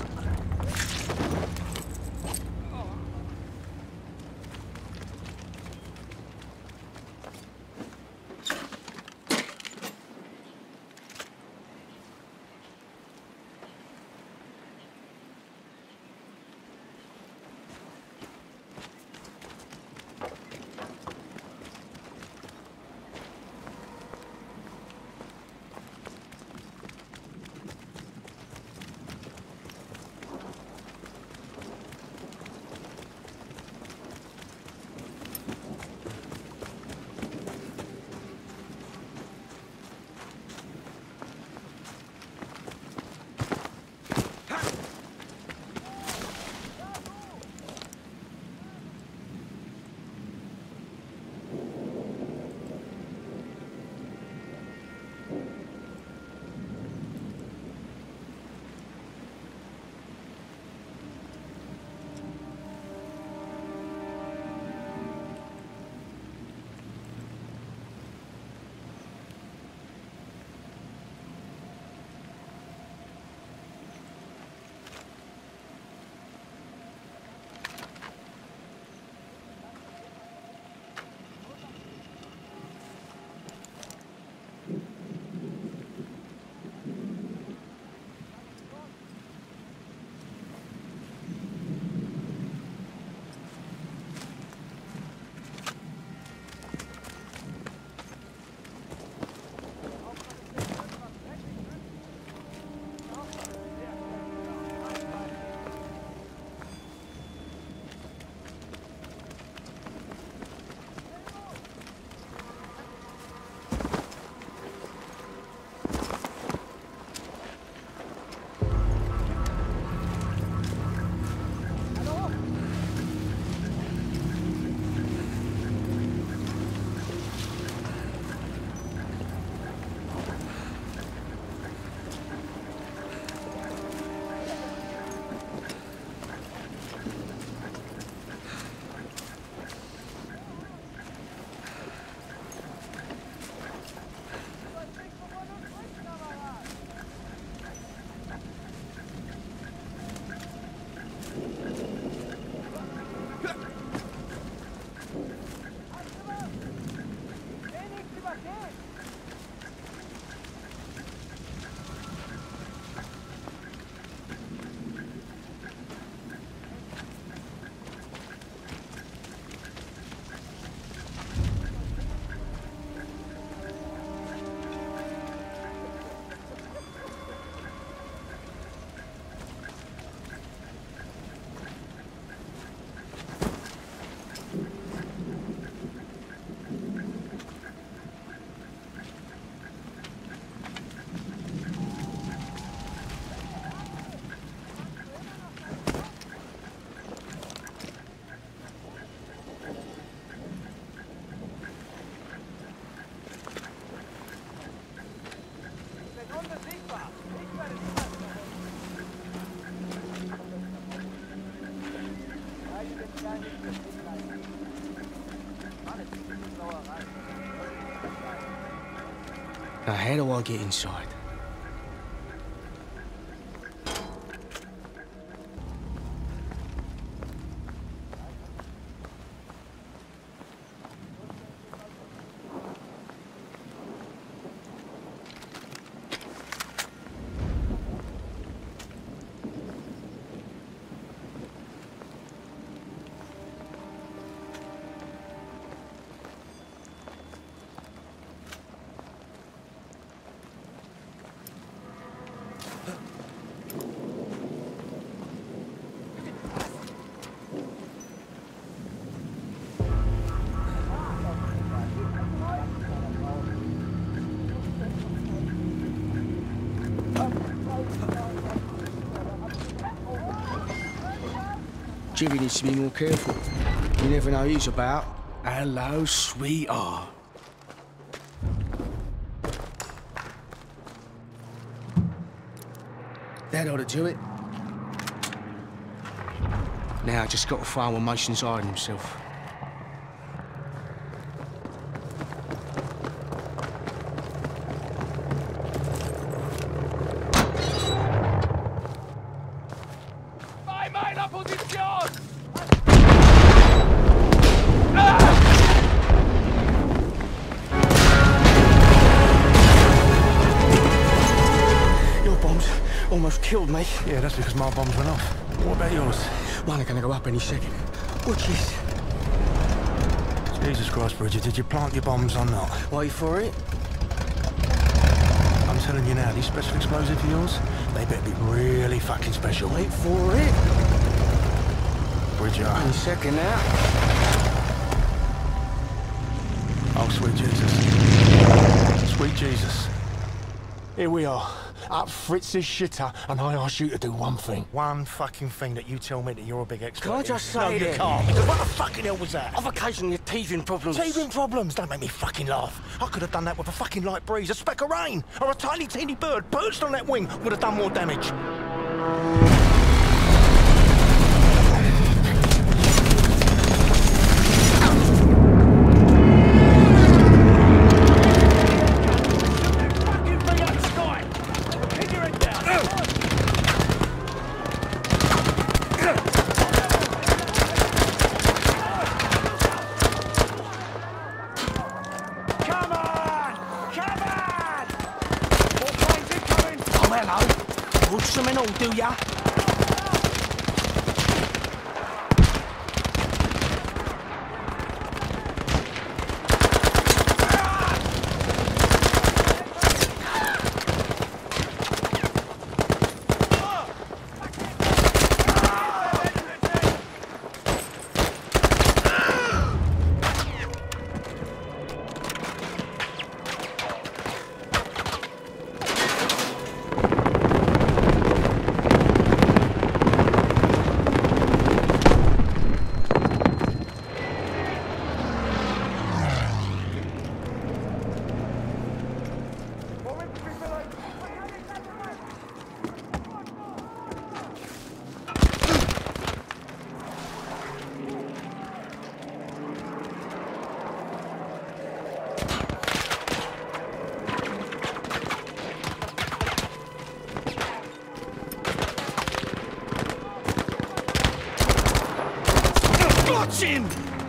Now, how do I get inside? Jimmy needs to be more careful. You never know who's about. Hello, sweetheart. That ought to do it. Now I just got to find where Mason's hiding himself. meiner Position! Your bombs almost killed me. Yeah, that's because my bombs went off. What about yours? Mine are gonna go up any second. Watch this. Jesus Christ, Bridget, did you plant your bombs or not? Wait for it. I'm telling you now, these special explosives of yours, they better be really fucking special. Wait for it. Bridget. Any second now. Oh, sweet Jesus. Sweet Jesus. Here we are, up Fritz's shitter, and I ask you to do one thing. One fucking thing that you tell me that you're a big expert Can I in. just say No, you that? can't, because what the fucking hell was that? I've occasionally had teething problems. Teething problems? Don't make me fucking laugh. I could have done that with a fucking light breeze, a speck of rain, or a tiny teeny bird perched on that wing would have done more damage. Do ya? Him!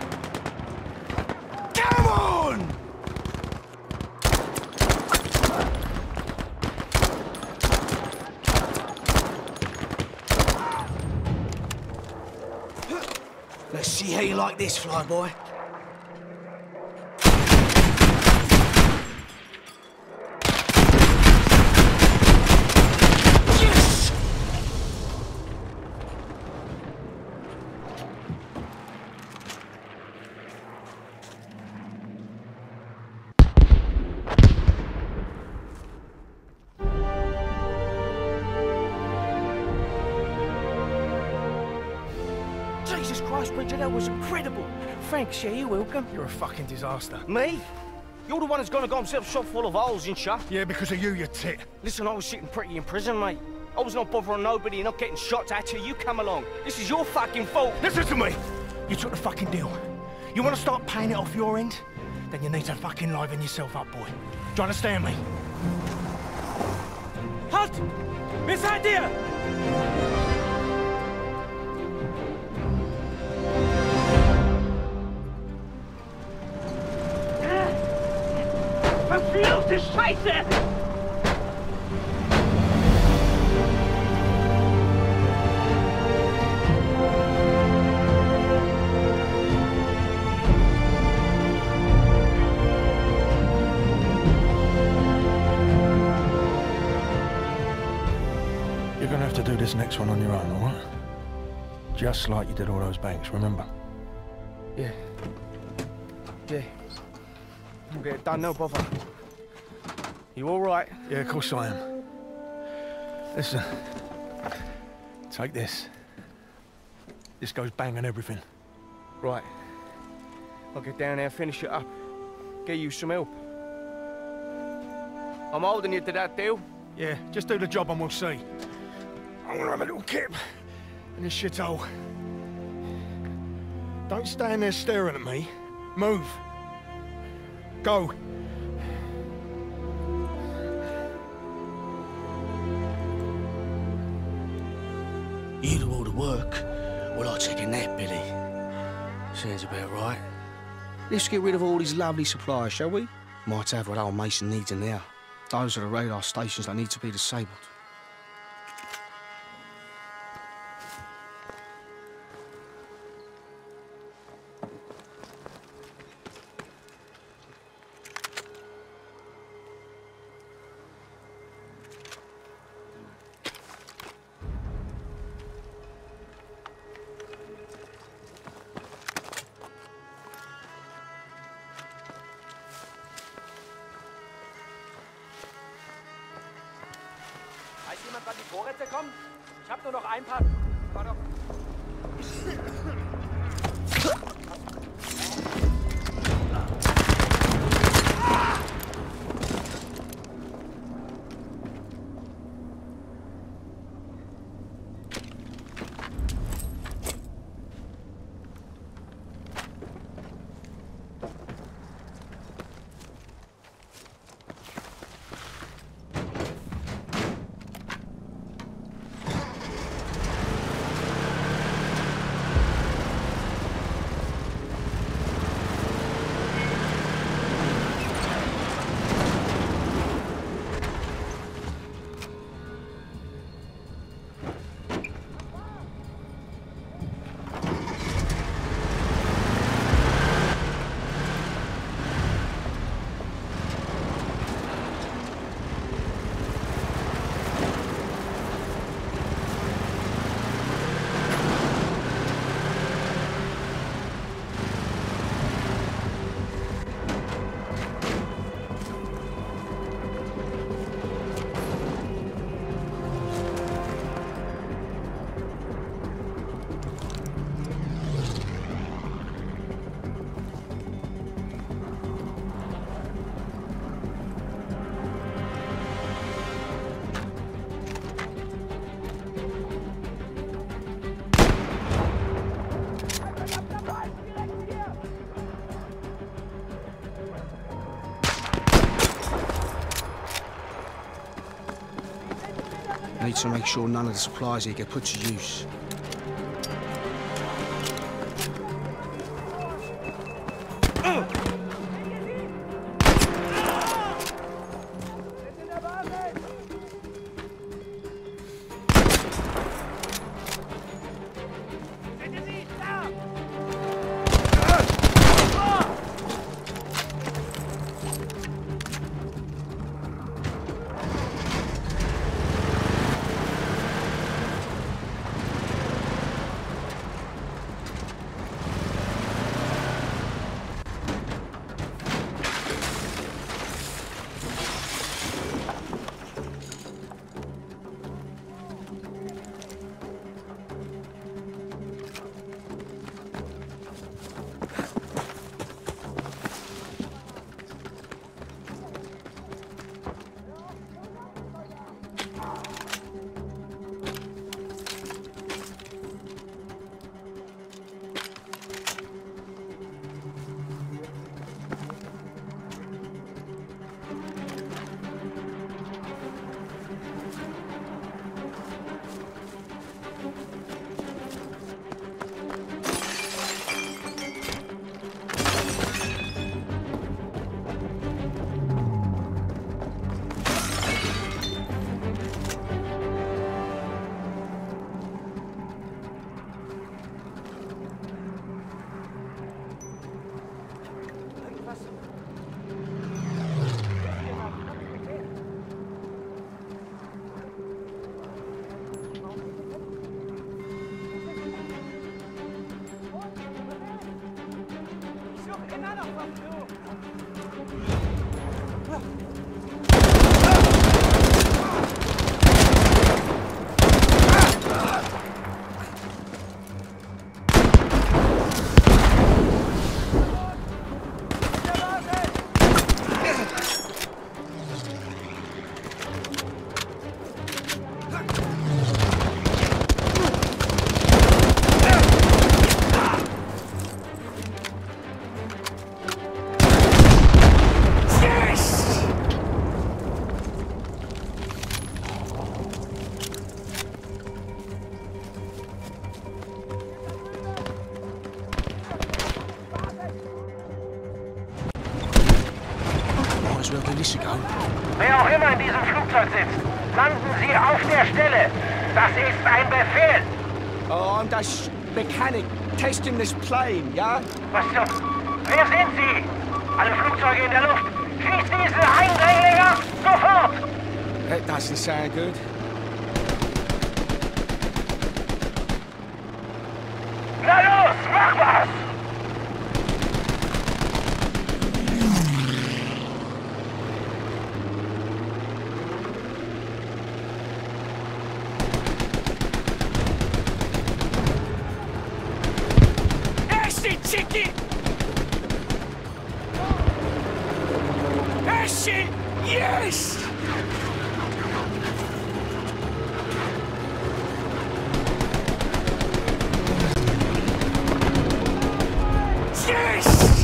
Come on! Let's see how you like this, flyboy. Jesus Christ, Bridget, that was incredible. Thanks, yeah, you're welcome. You're a fucking disaster. Me? You're the one who's gonna got himself shot full of holes and shit. Yeah, because of you, you tit. Listen, I was sitting pretty in prison, mate. I was not bothering nobody, not getting shots at you. You come along. This is your fucking fault. Listen to me. You took the fucking deal. You want to start paying it off your end? Then you need to fucking liven yourself up, boy. Do you understand me? Halt! Wer seid ihr? Verfluchte Scheiße! You're gonna have to do this next one on your own, all right? Just like you did all those banks, remember? Yeah. Yeah. We'll get it done, no bother. You all right? Yeah, of course I am. Listen. Take this. This goes bang on everything. Right. I'll get down there and finish it up. Get you some help. I'm holding you to that deal. Yeah, just do the job and we'll see. I want to have a little kip in this shithole. Don't stand there staring at me. Move. Go. You do all the work. Well, I'll take a nap, Billy. Sounds about right. Let's get rid of all these lovely supplies, shall we? Might have what old Mason needs in there. Those are the radar stations that need to be disabled. Weiß jemand, wann die Vorräte kommen? Ich habe nur noch ein paar... War doch... Need to make sure none of the supplies here get put to use. as well give this a go. Wer auch immer in diesem Flugzeug sitzt, landen Sie auf der Stelle. Das ist ein Befehl. Oh, I'm das mechanic testing this plane, ja? Was zum... Wer sind Sie? Alle Flugzeuge in der Luft. Schließt diese Eindringlinge sofort! That doesn't sound good. Na los, mach was! Chicky! Shit! Yes! Yes!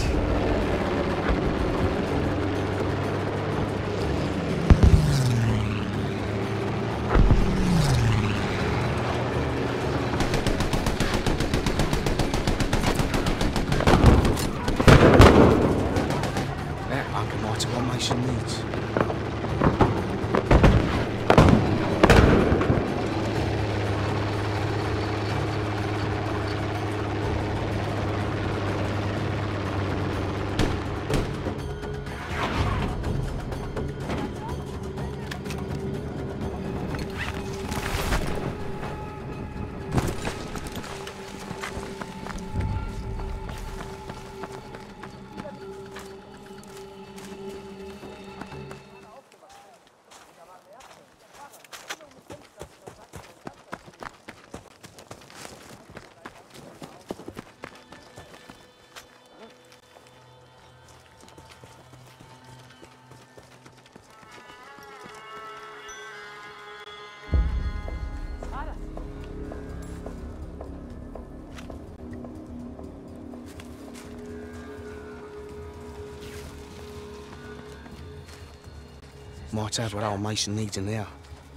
Might have what old Mason needs in there.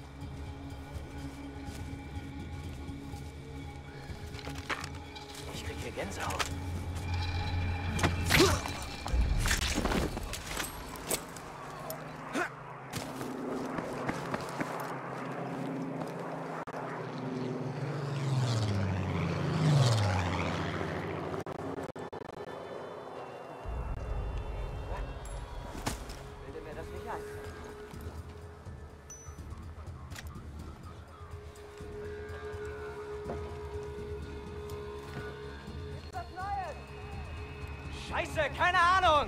Ich krieg hier Gänsehaut. Scheiße, keine Ahnung!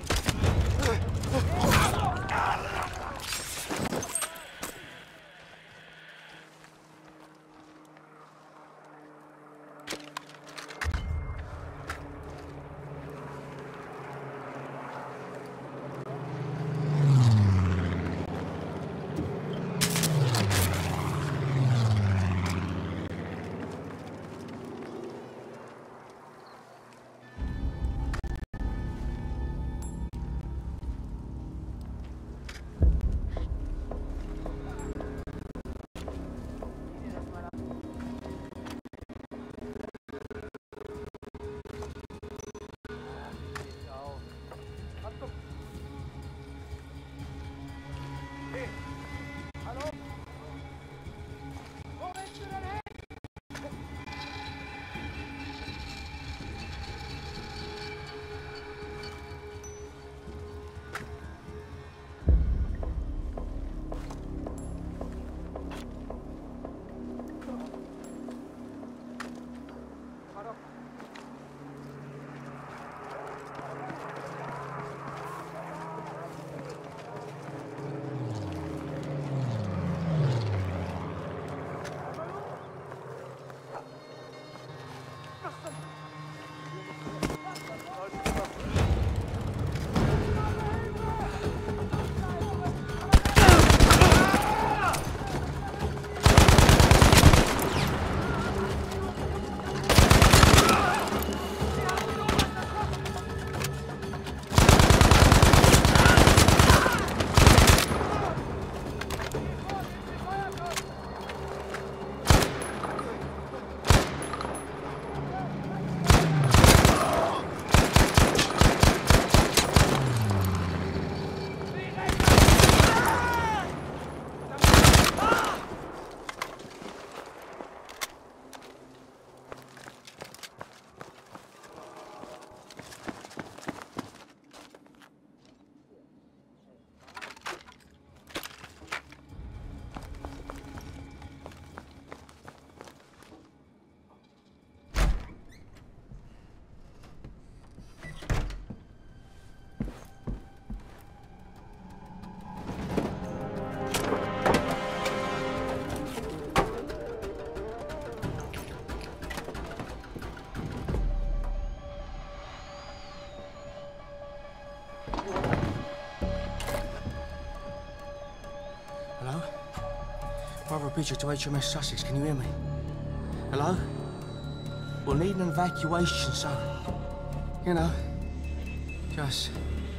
Bridger to HMS Sussex, can you hear me? Hello? We'll need an evacuation, so... You know... Just...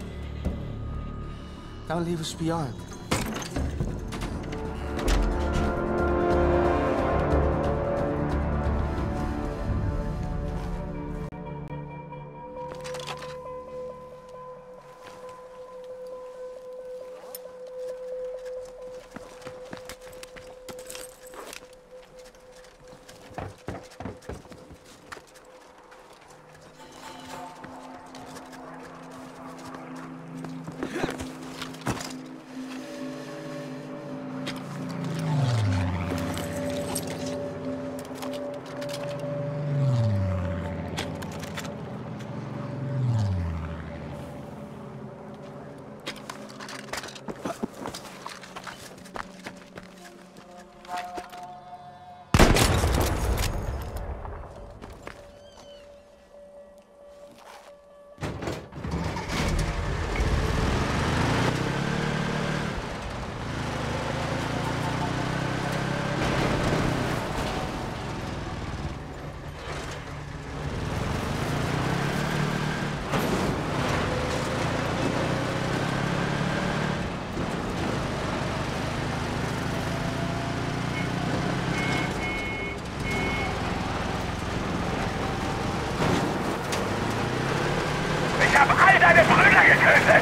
Don't leave us behind. Deine Brüder getötet!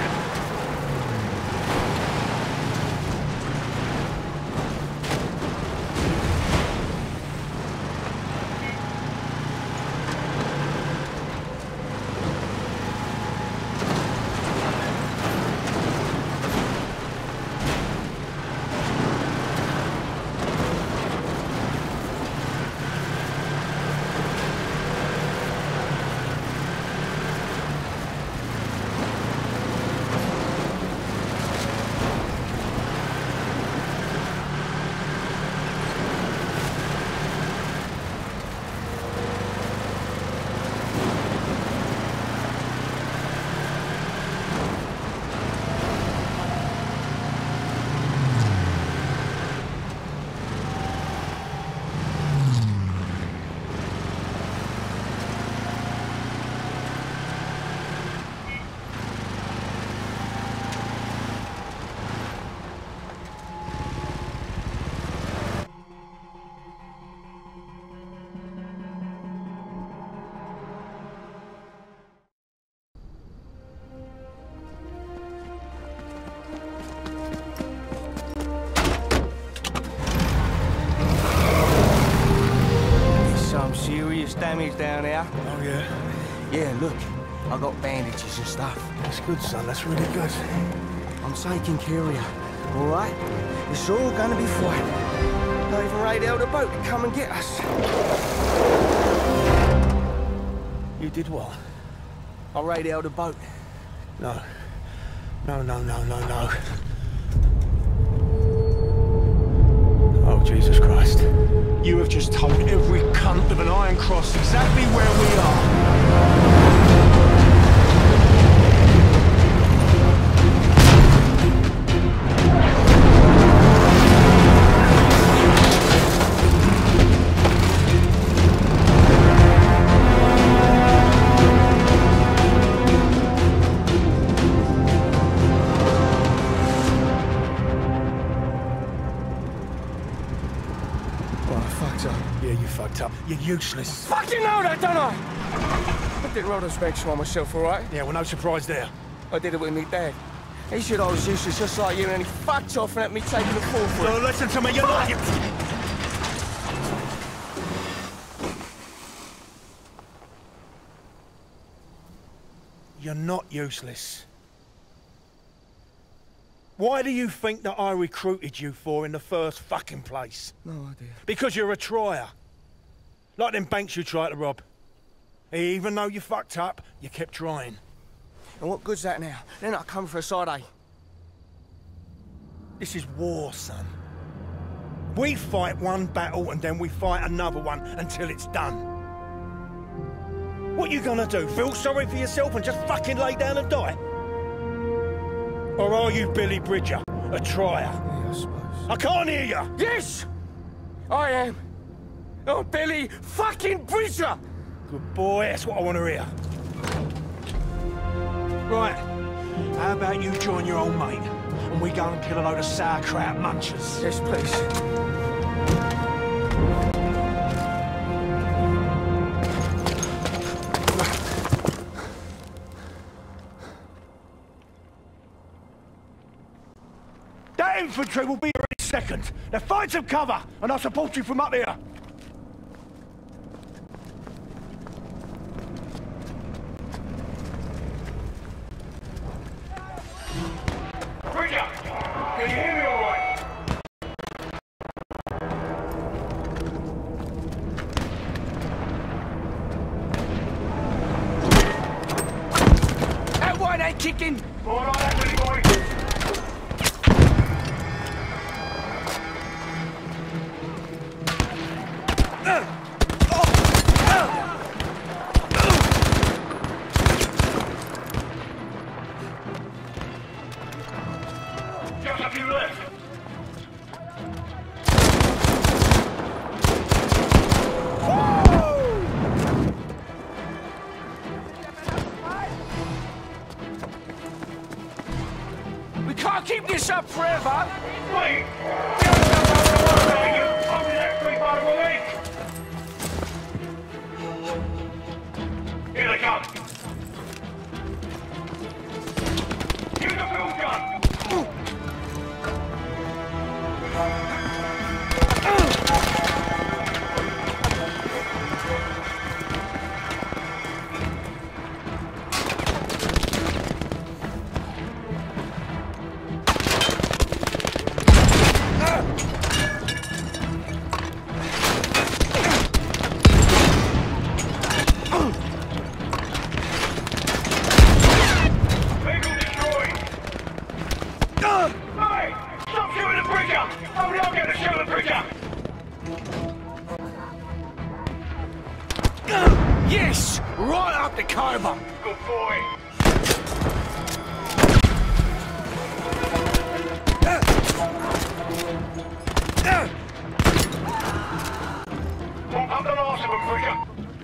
Serious damage down there. Oh, yeah? Yeah, look. I got bandages and stuff. That's good, son. That's really good. I'm taking care of you, all right? It's all gonna be fine. Not even radioed a boat to come and get us. You did what? I radioed a boat. No. No. Oh, Jesus Christ. You have just told every cunt of an Iron Cross exactly where we are. You're useless. Fucking know that, don't I? I did retrospective on myself, all right? Yeah, well, no surprise there. I did it with me dad. He said I was useless just like you, and he fucked off and let me take the fall for it. No, listen to me, you're not... You're not useless. Why do you think that I recruited you for in the first fucking place? No idea. Because you're a trier. Like them banks you tried to rob. Even though you fucked up, you kept trying. And what good's that now? They're not coming for a side, eh? This is war, son. We fight one battle and then we fight another one until it's done. What you gonna do? Feel sorry for yourself and just fucking lay down and die? Or are you Billy Bridger, a trier? Yeah, I suppose. I can't hear you! Yes! I am. Oh, Billy fucking Bridger! Good boy, that's what I want to hear. Right, how about you join your old mate, and we go and kill a load of sauerkraut munchers? Yes, please. That infantry will be here in a second. Now find some cover, and I'll support you from up here. Bridger, can you hear me all right? That one ain't kicking. All right, Billy boy. Just a few left. We can't keep this up forever. Wait! Only that free part of a leg. Here they come. Use the field gun. Yes! Right up the cobra! Good boy! Pump up the last of them, Bridger!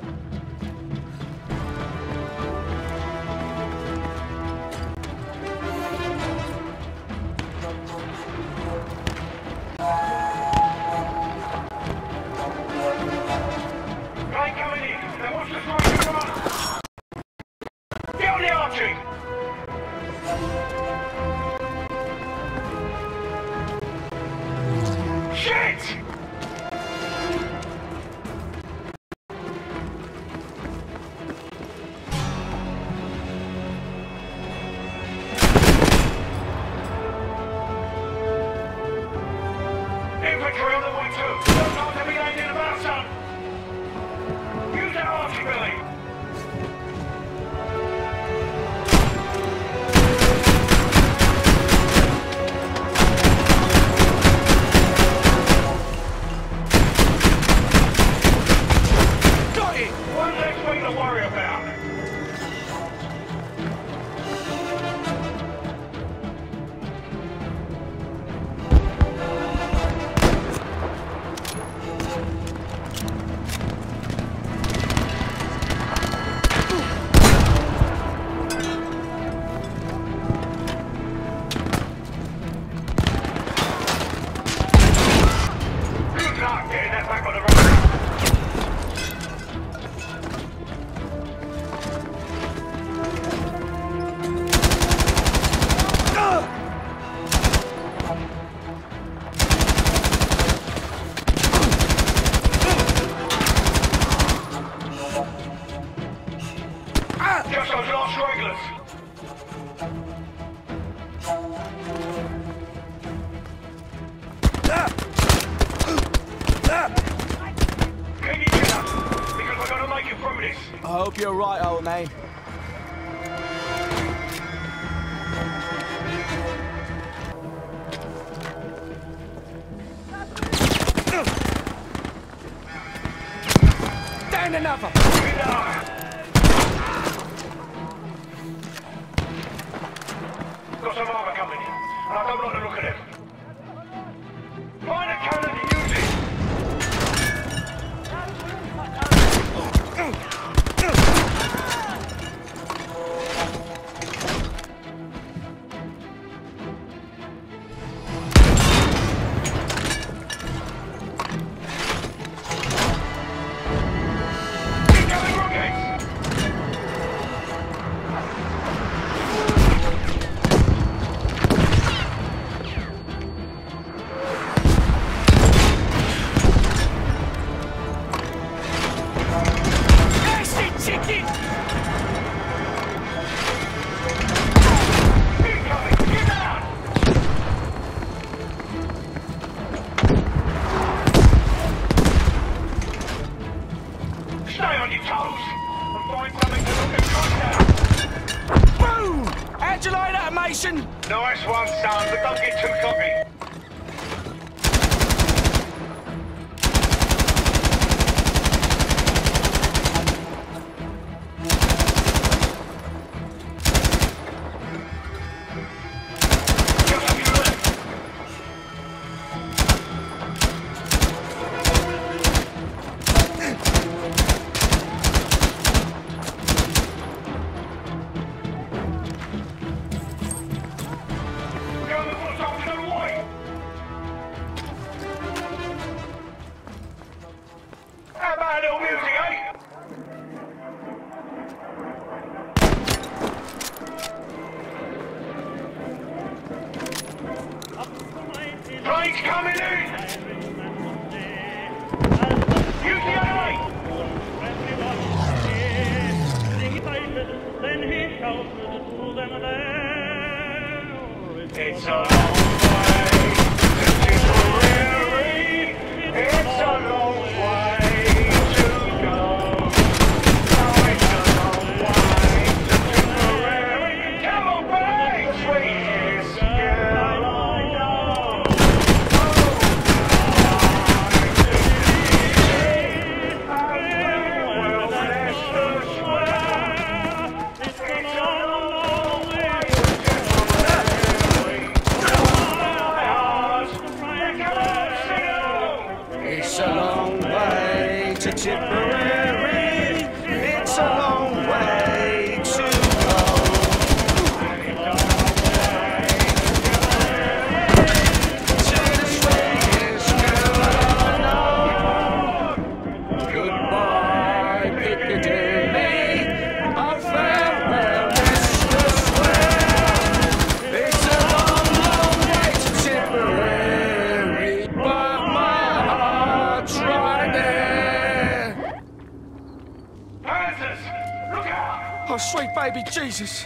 Shit! Infantry on the way too. No time to be landing about, son. Use that archery, Billy. One less thing to worry about. Good luck getting that back on the road. Just those last regulars. Can you get up? Because we're gonna make it through this. I hope you're right, old man. Down another. Got some armor coming in, and I don't like the look of them. Find a cannon and use it! Nice one, son, but don't get too cocky. Plane's coming in! Use the other way! It's a long way to Tipperary. It's a long way to go. Oh, it's a long way to Tipperary. Come on, babe! Sweetest girl I know. It's a long way to Tipperary. It's a long way to go. To the sweetest girl I know. Goodbye, Piccadilly. I farewell, Mr. Square. It's a long, long way to Tipperary, but my heart's right there. Panthers, look out! Oh, sweet baby Jesus.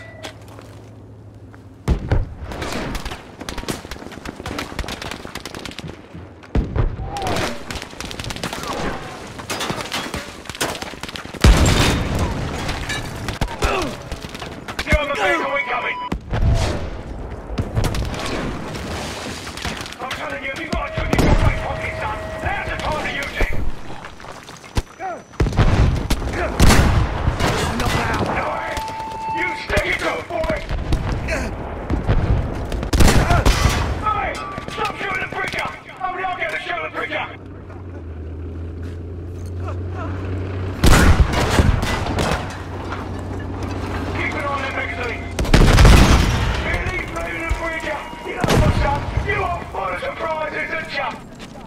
German vehicle incoming! I'm telling you, you've got to took in your back pocket, son. Now's the time to use it. Not now. No, you stick it to it, boy. Hey, stop shooting the pricker. Only I'll get to shoot the pricker. Keep an eye on that magazine. Really playing the pricker. You know what, son? You are full of surprises, aren't you?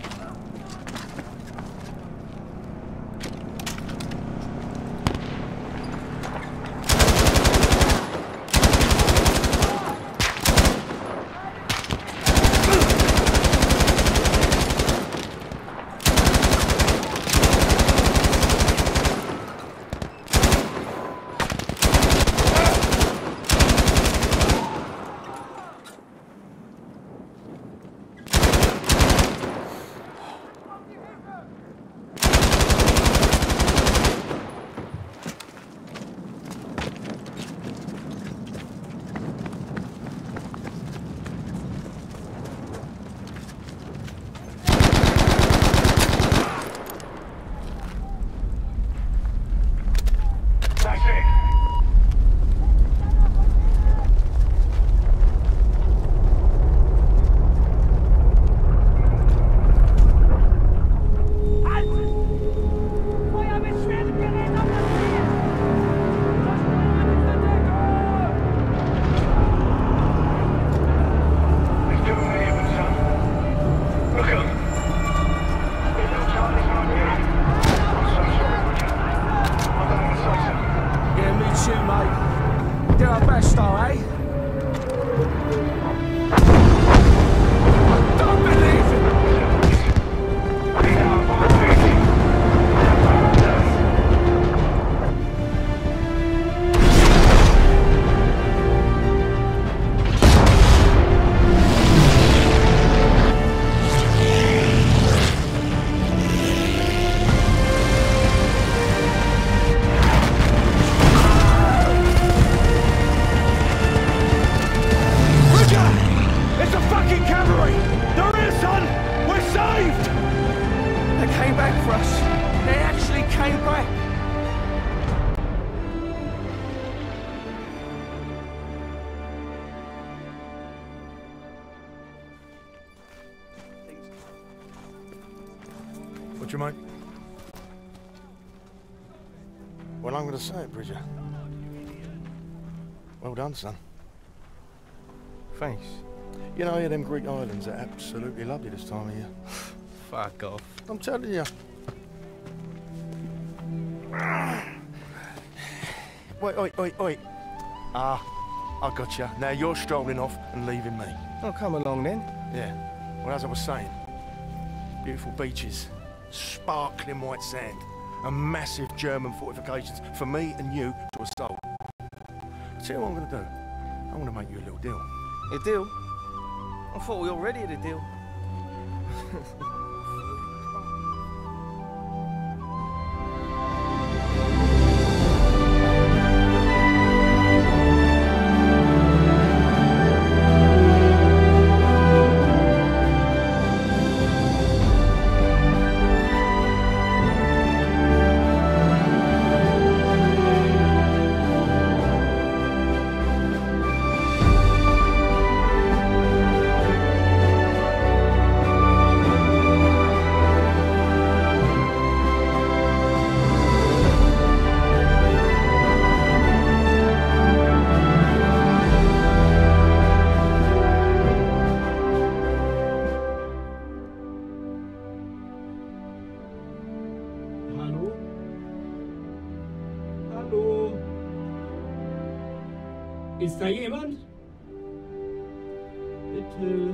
That's it. There's too many of them, son. Look at them. There's no Charlie's right here. I'm so sorry, Roger. I don't want to say so. Yeah, me too, mate. Did our best, though, eh? I don't believe it! We are one big. What you mate? Well, I'm going to say it, Bridger. Well done, son. Thanks. You know, them Greek islands are absolutely lovely this time of year. Fuck off. I'm telling you. Wait. Ah, I got you. Now you're strolling off and leaving me. Oh, come along then. Yeah. Well, as I was saying, beautiful beaches, sparkling white sand, and massive German fortifications for me and you to assault. See what I'm going to do? I want to make you a little deal. A deal? I thought we already had a deal. Ist da jemand? Bitte.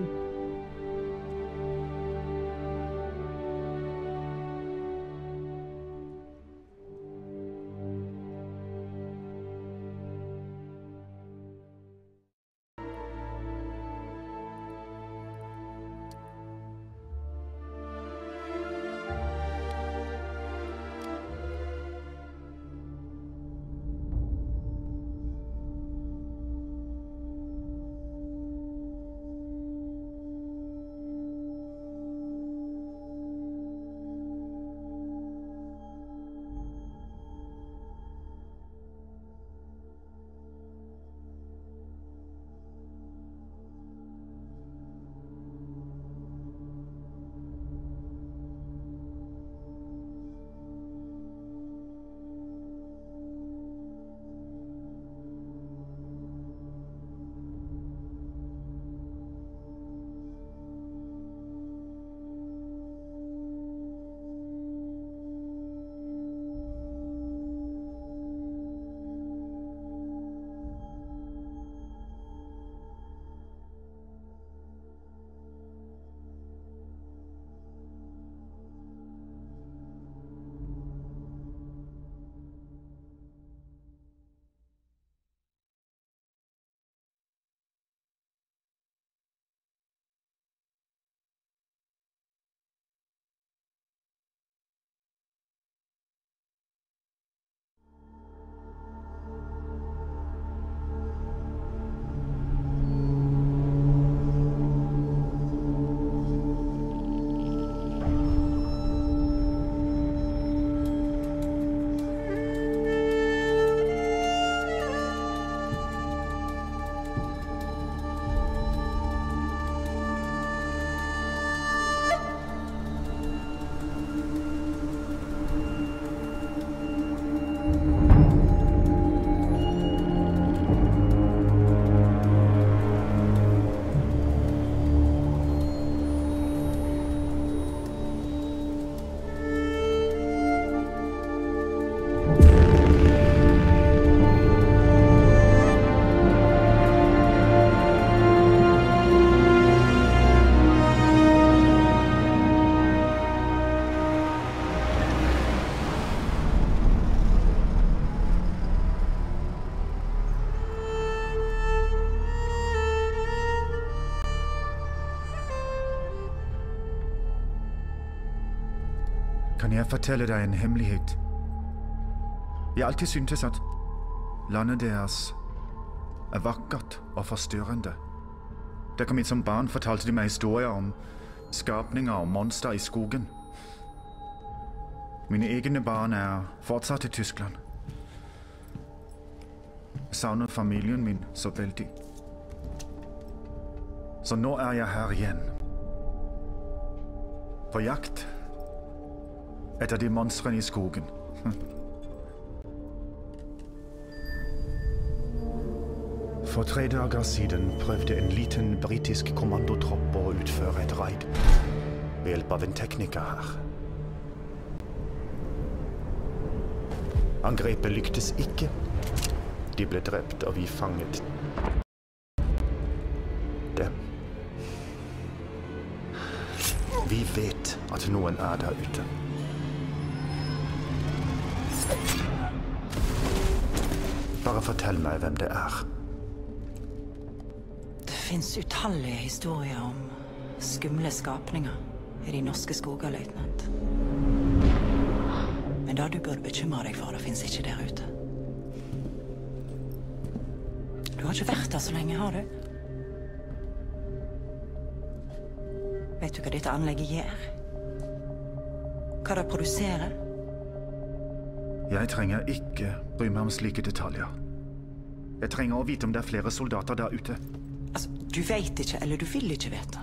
Kan jeg fortelle deg en hemmelighet? Jeg har alltid syntes at landet deres er vakkert og forstyrrende. Da jeg kom hit som barn, fortalte de meg historier om skapninger og monster i skogen. Mine egne barn er fortsatt i Tyskland. Jeg savner familien min så veldig. Så nå er jeg her igjen. På jakt Et av de monstrene I skogen. For 3 dager siden prøvde en liten britisk kommandotropp å utføre et raid ved hjelp av en tekniker her. Angrepet lyktes ikke. De ble drept, og vi fanget dem. Vi vet at noen der ute. Bare fortell meg hvem det Det finnes utallige historier om skumle skapninger I de norske skoger, løytnant. Men det du burde bekymre deg for, det finnes ikke der ute. Du har ikke vært der så lenge, har du? Vet du hva dette anlegget gjør? Hva det produserer? Jeg trenger ikke bry meg om slike detaljer. Jeg trenger å vite om det flere soldater der ute. Altså, du vet ikke, eller du vil ikke vite.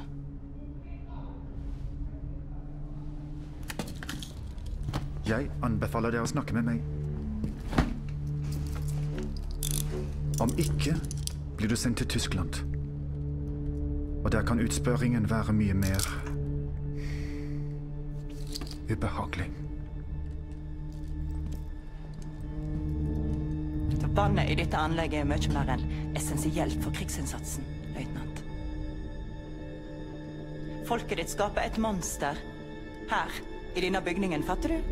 Jeg anbefaler deg å snakke med meg. Om ikke, blir du sendt til Tyskland. Og der kan utspørringen være mye mer ubehagelig. Vannet I dette anlegget mye mer enn essensielt for krigsinnsatsen, løytnant. Folket ditt skaper et monster her, I denne bygningen, fatter du?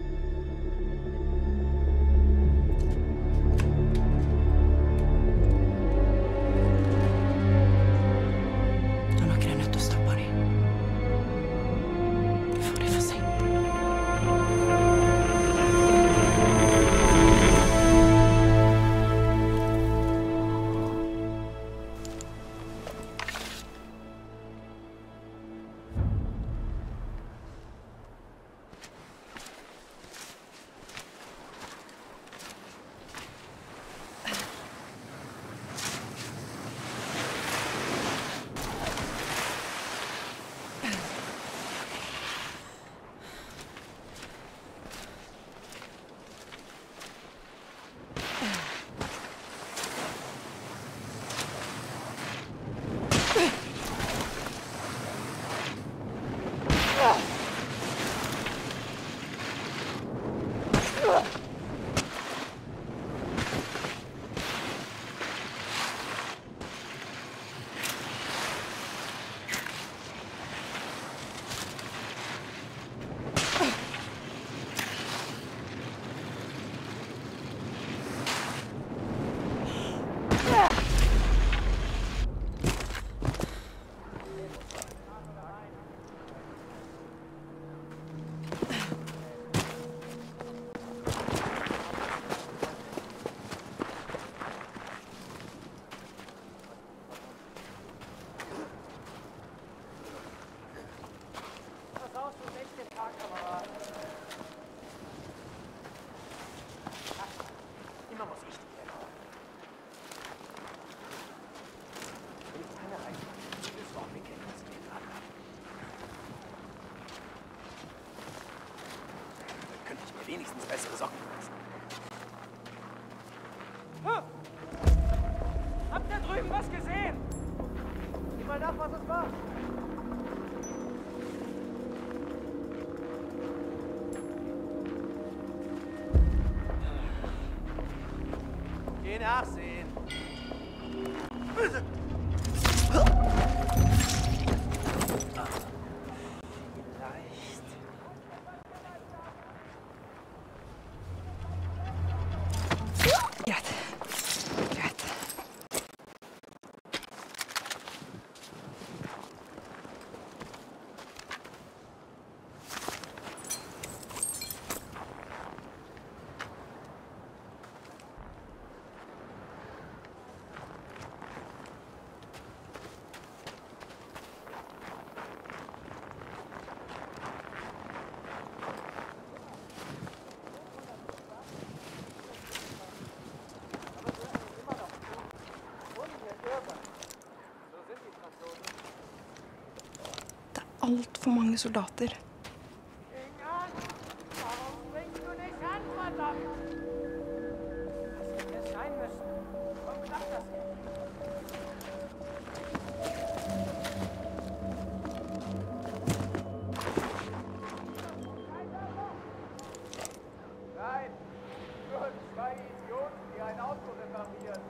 Wenigstens bessere Socken lassen. Habt ihr drüben was gesehen? Sieh mal nach, was es war. Geh nachsehen. Alt for mange soldater. Idioten, die ein Auto reparieren.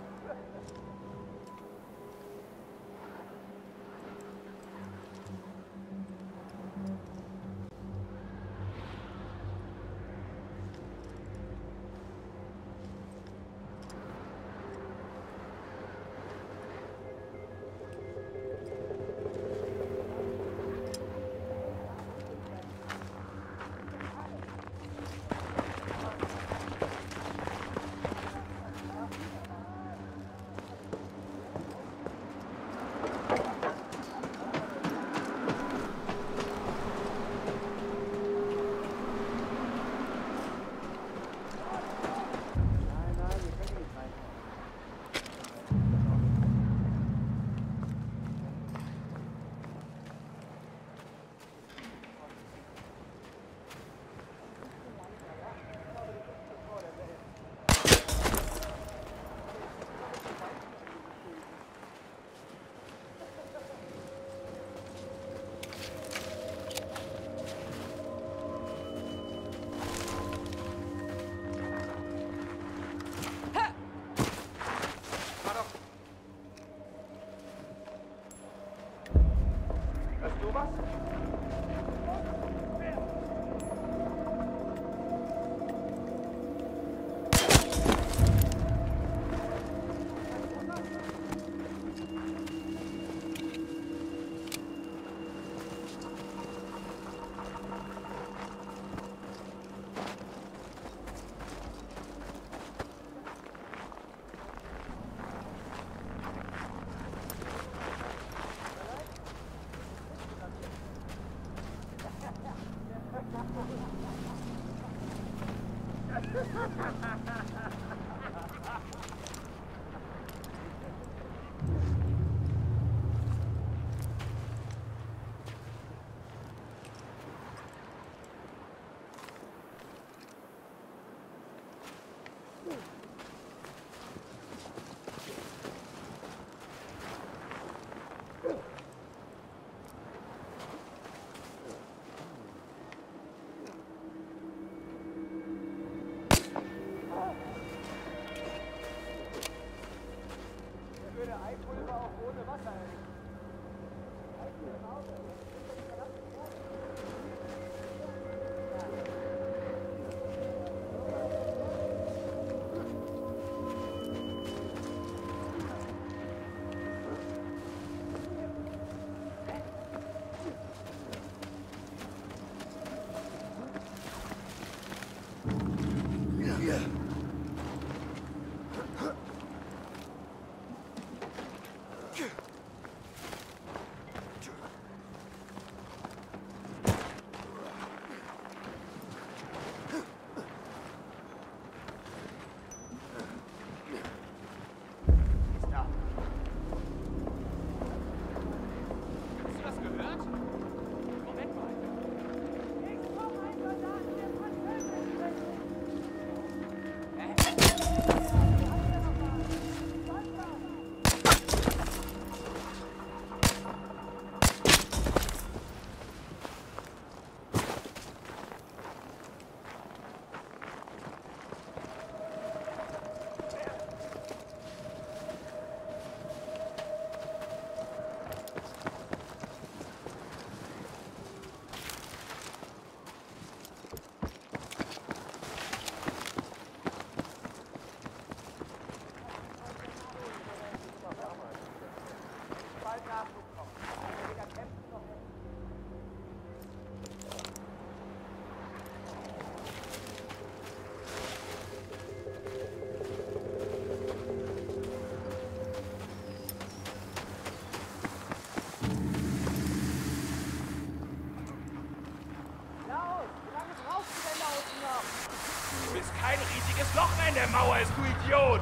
Kein riesiges Loch mehr in der Mauer ist, du Idiot!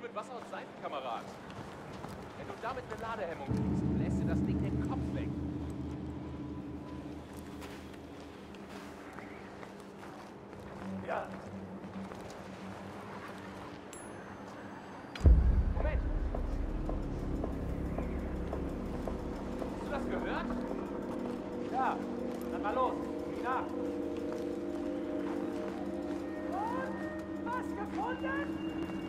mit Wasser und Seife, Kamerad. Wenn du damit eine Ladehemmung kriegst, bläst dir das Ding den Kopf weg. Ja. Moment. Hast du das gehört? Ja, dann mal los. Ja. Und? Was gefunden?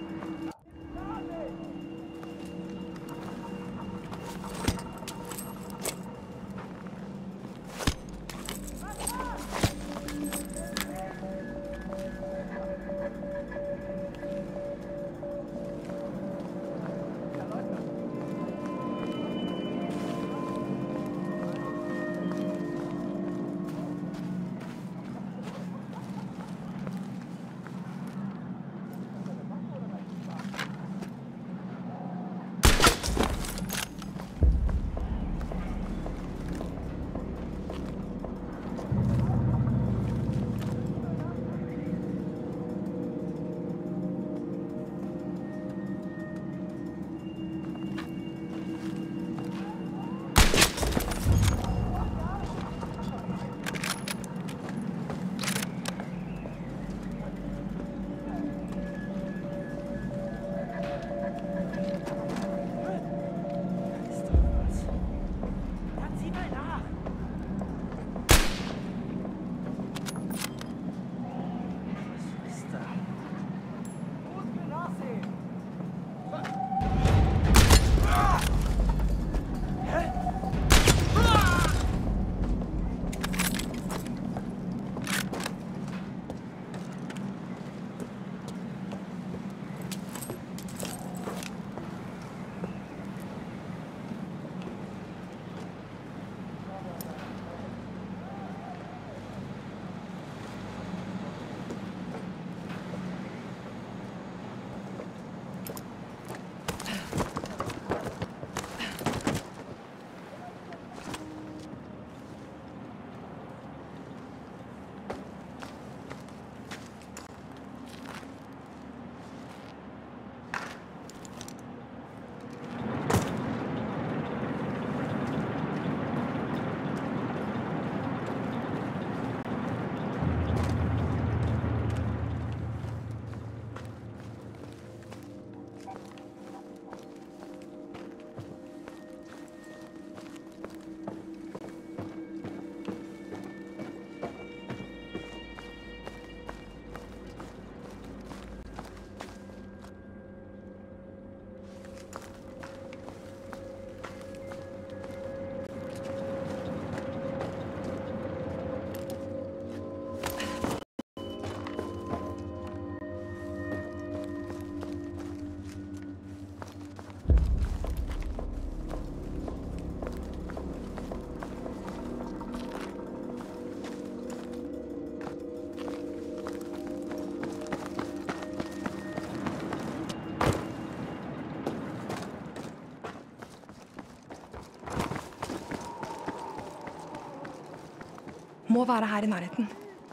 Må være her i nærheten.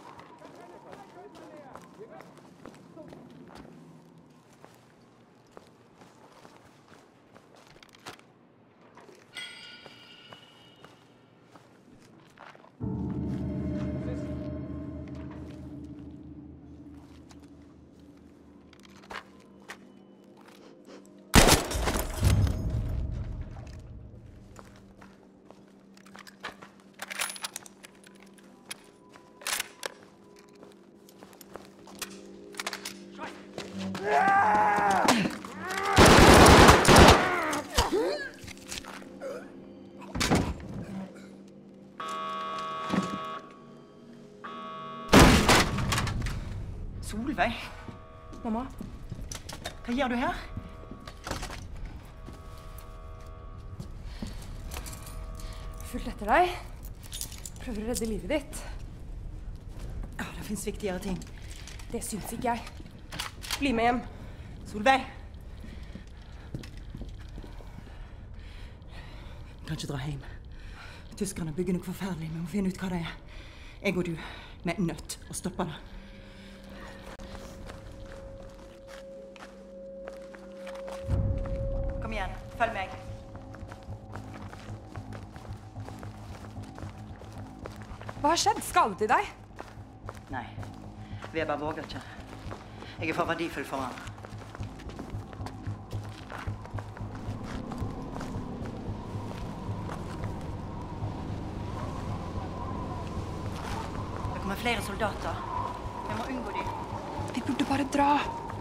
Solveig? Mamma? Hva gjør du her? Fulgt etter deg. Prøver å redde livet ditt. Det finnes viktigere ting. Det syns ikke jeg. Bli med hjem. Solveig! Kan ikke dra hjem. Tyskerne bygger noe forferdelig. Vi må finne ut hva det er. Jeg og du, vi er nødt å stoppe det. Hva har skjedd? Skadet de deg? Nei, Weber våger ikke. Jeg er for verdifull for han. Det kommer flere soldater. Vi må unngå dem. Vi burde bare dra.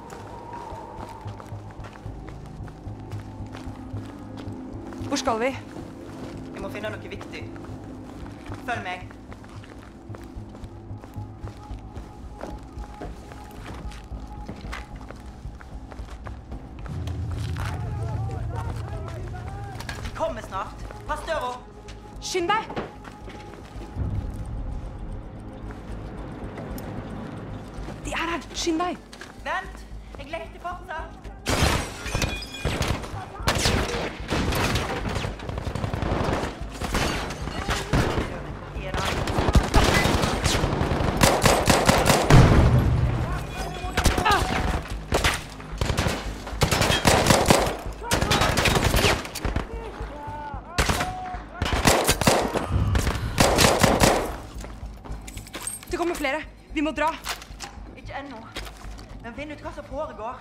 Hvor skal vi? Vi må finne noe viktig. Følg meg. Vi kommer snart. Pass døra. Skynd deg! De er her. Skynd deg! Vent! Jeg lekte fortsatt. Det kommer flere. Vi må dra. Ikke ennå. Men finn ut hva som foregår.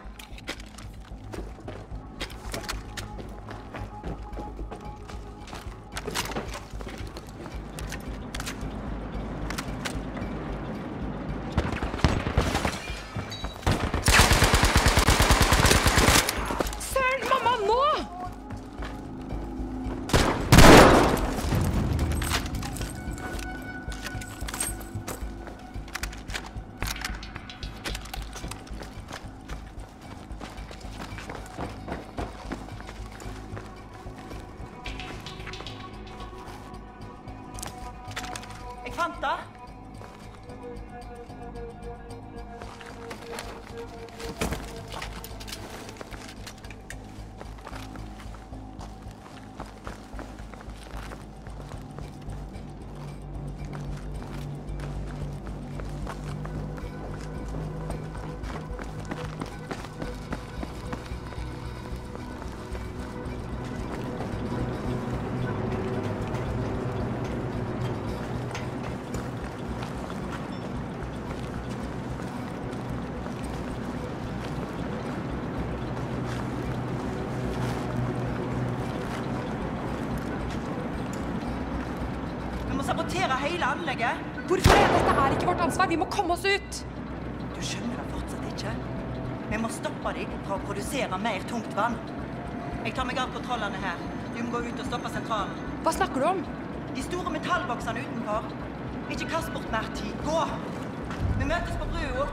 Søren, mamma, nå! Jeg fant det. Vi må sabotere hele anlegget. Hvorfor det? Dette er ikke vårt ansvar. Vi må komme oss ut. Du skjønner det fortsatt ikke. Vi må stoppe dem fra å produsere mer tungt vann. Jeg tar meg av kontrollene her. Du må gå ut og stoppe sentralen. Hva snakker du om? De store metallboksene utenfor. Ikke kast bort mer tid. Gå! Vi møtes på brua.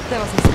Det var siste.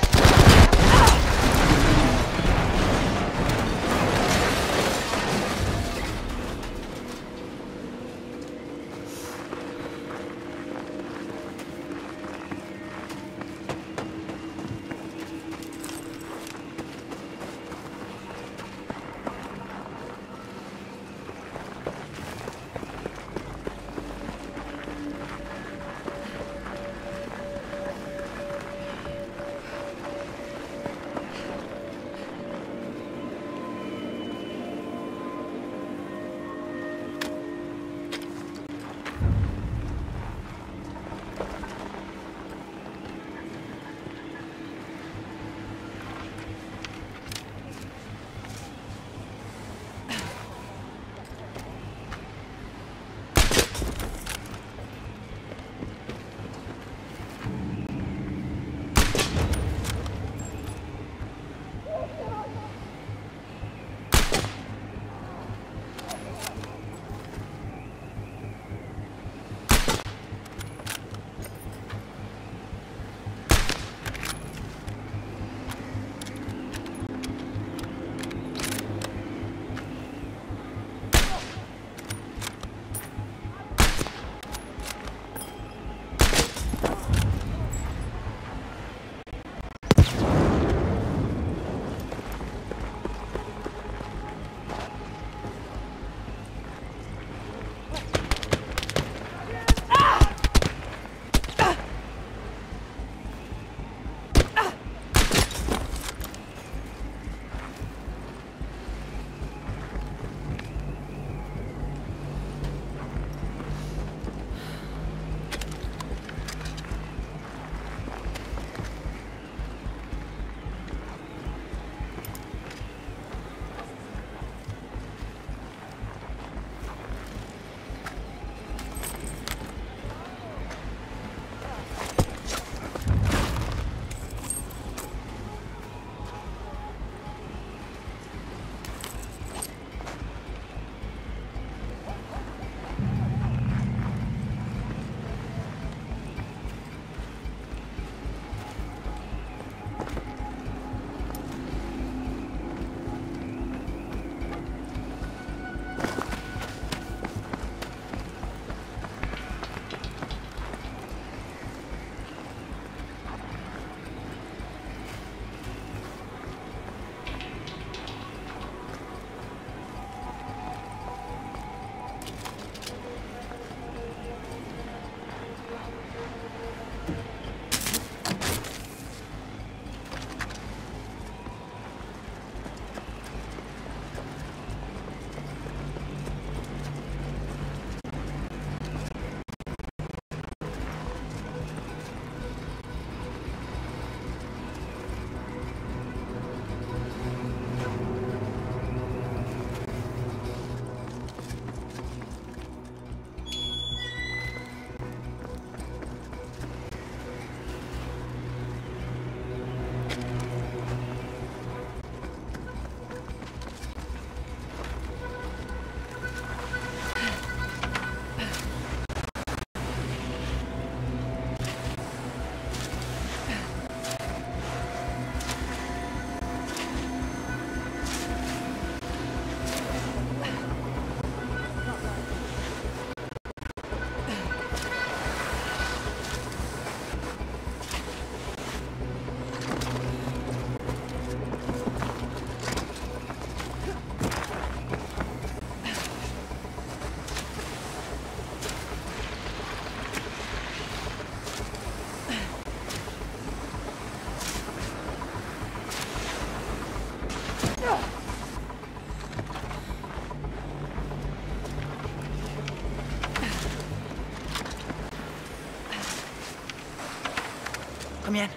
Kom igjen.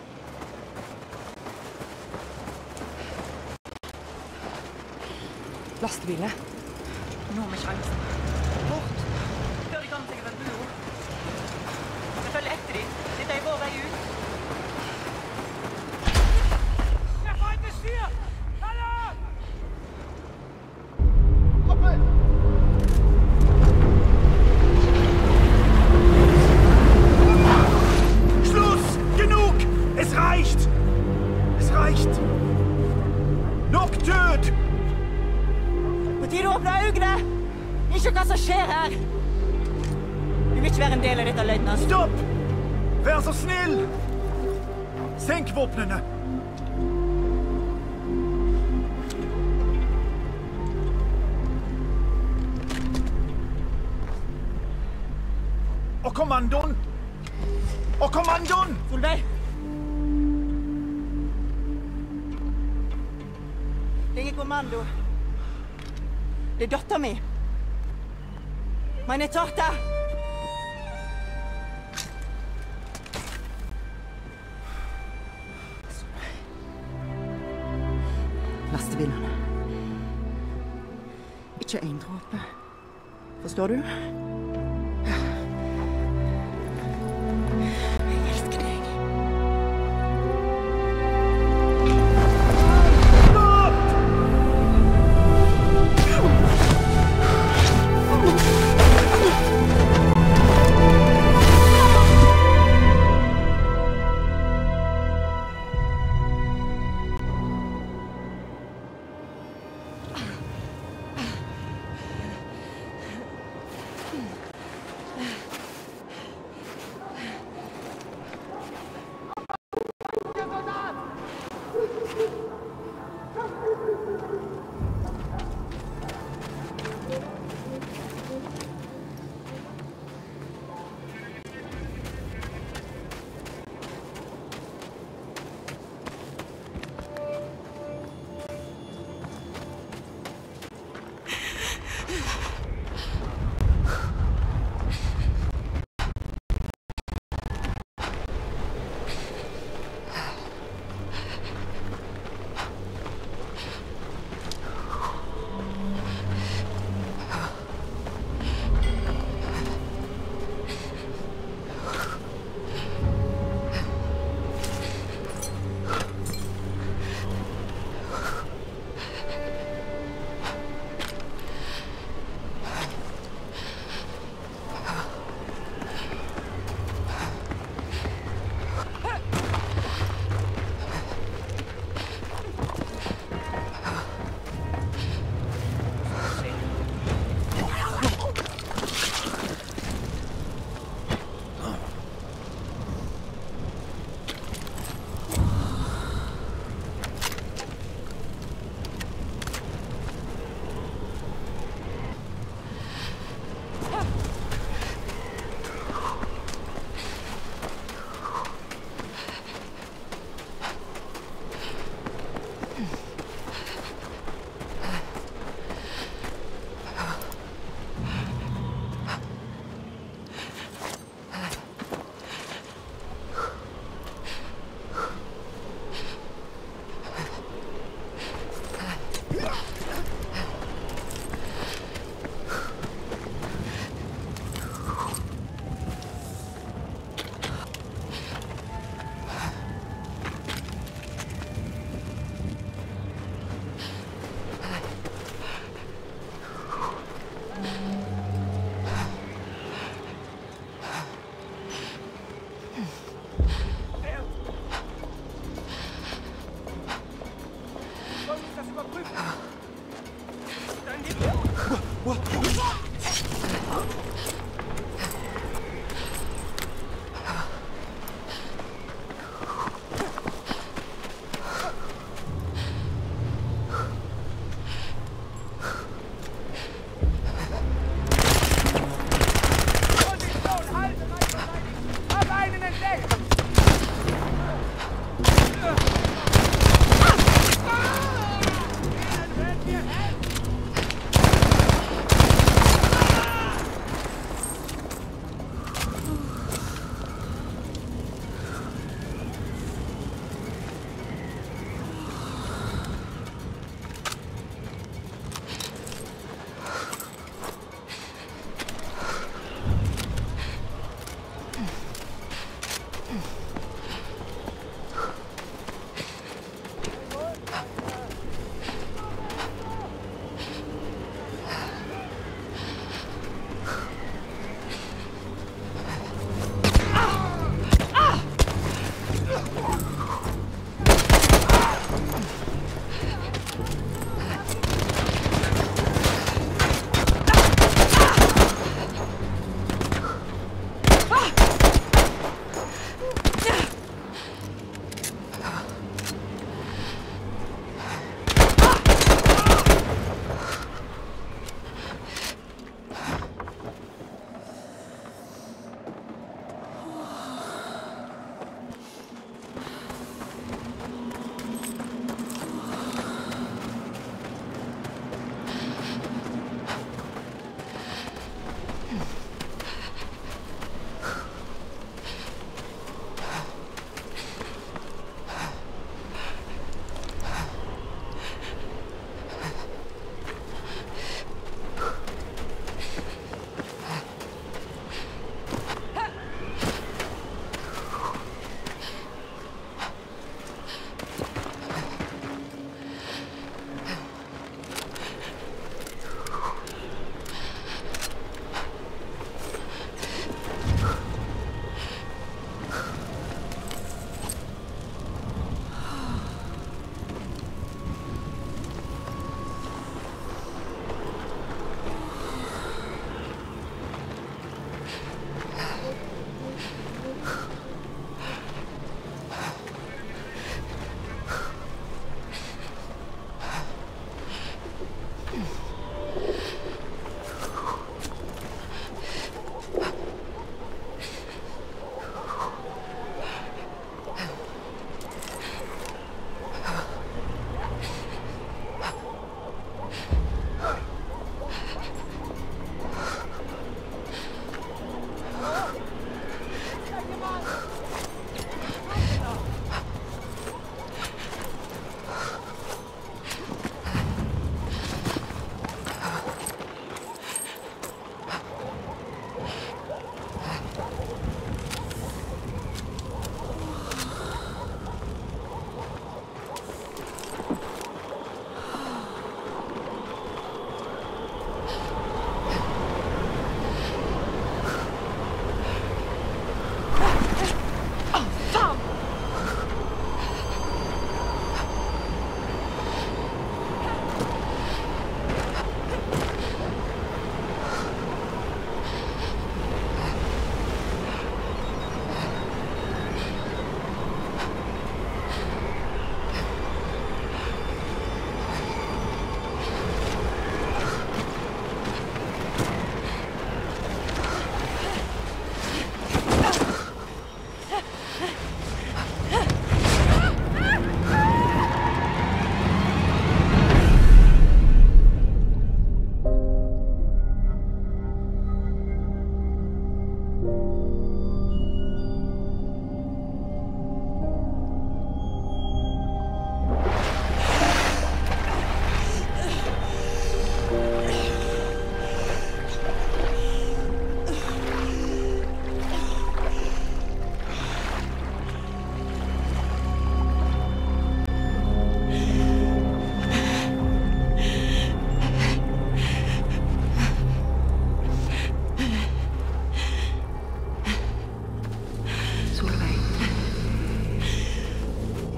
Lastebilene. Nå har vi sjansen. Bort! Før de kommer seg over bua. Vi følger etter dem. Dette er vår vei ut. Der Feind ist hier! Alle! Schluss! Genug! Es reicht! være en del av dette, løytnant. Stopp! Vær så snill! Senk våpnene! Og kommandoen! Og kommandoen! Solveig! Jeg er kommando. Det er datteren min. Meine Tochter! Lastebilene. Ikke en dråpe. Forstår du?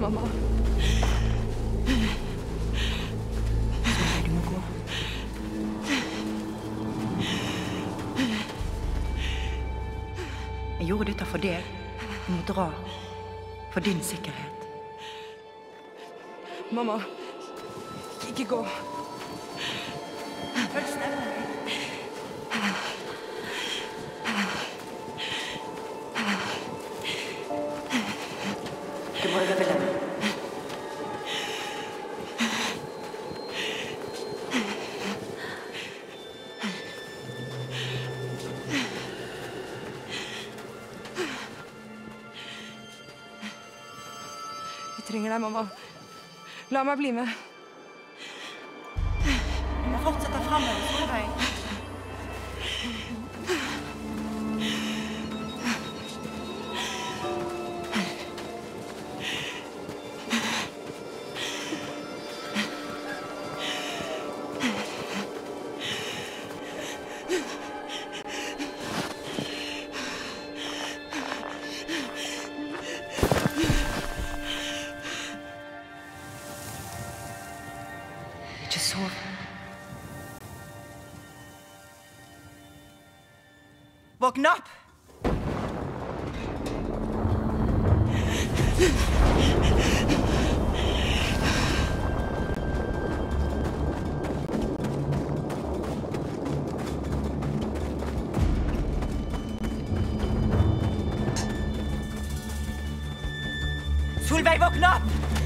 Mamma. Solveig, du må gå. Jeg gjorde dette for deg. Du må dra. For din sikkerhet. Mamma. Ikke gå. Følg stemmen min. Du må overleve. Jeg trenger deg, mamma. La meg bli med. Du må fortsette fremover, Solveig. Ikke sov. Våkn opp! Solveig, våkn opp!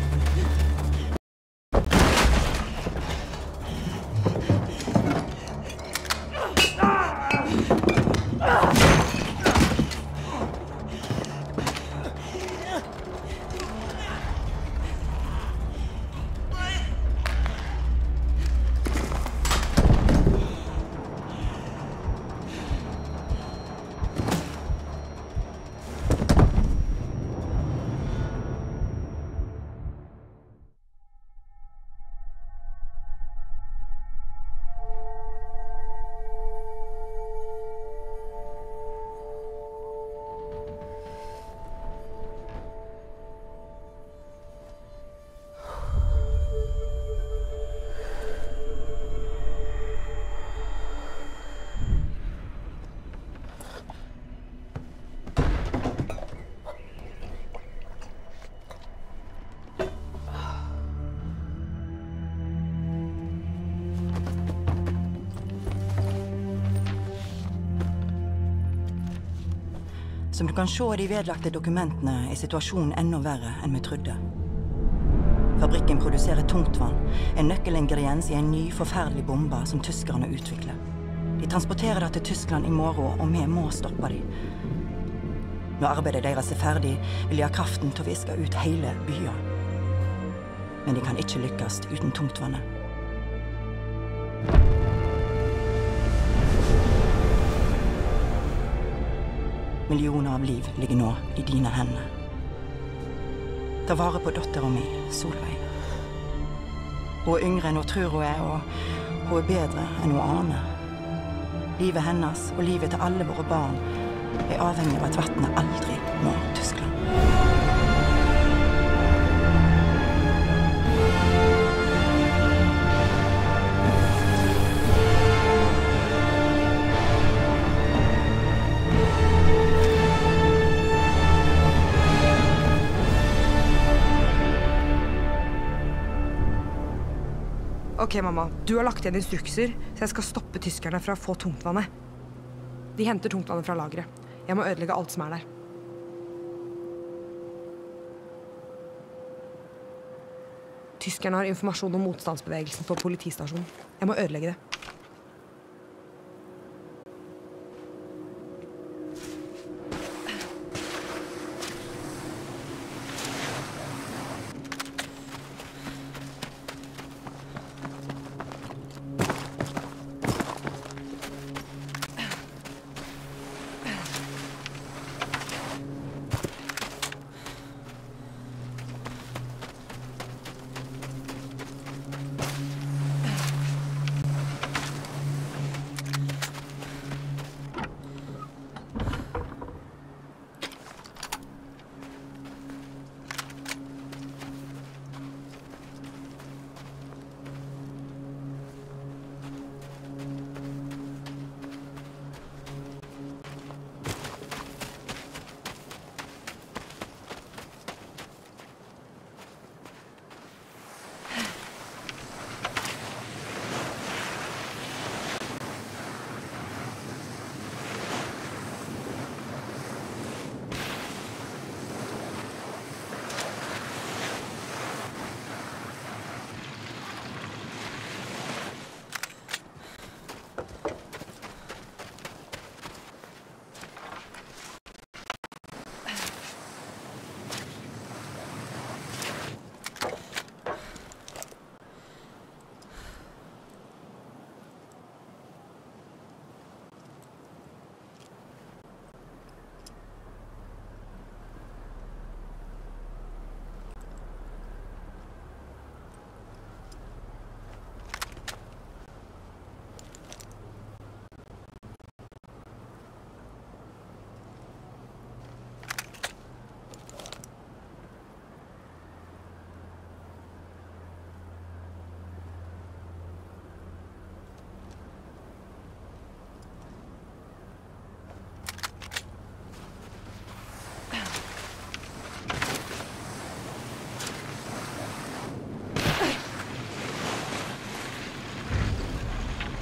Som du kan se i de vedlagte dokumentene, er situasjonen enda verre enn vi trodde. Fabrikken produserer tungtvann, en nøkkelingrediens i en ny, forferdelig bombe som tyskerne utvikler. De transporterer det til Tyskland i morgen, og vi må stoppe dem. Når arbeidet deres er ferdig, vil de ha kraften til å viske ut hele byen. Men de kan ikke lykkes uten tungtvannet. Millioner av liv ligger nå i dine hender. Ta vare på datteren min, Solveig. Hun er yngre enn hun tror hun er, og hun er bedre enn hun aner. Livet hennes og livet til alle våre barn er avhengig av at vannet aldri når Tyskland. Ok, mamma. Du har lagt igjen instrukser, så jeg skal stoppe tyskerne fra å få tungtvannet. De henter tungtvannet fra lageret. Jeg må ødelegge alt som er der. Tyskerne har informasjon om motstandsbevegelsen på politistasjonen. Jeg må ødelegge det.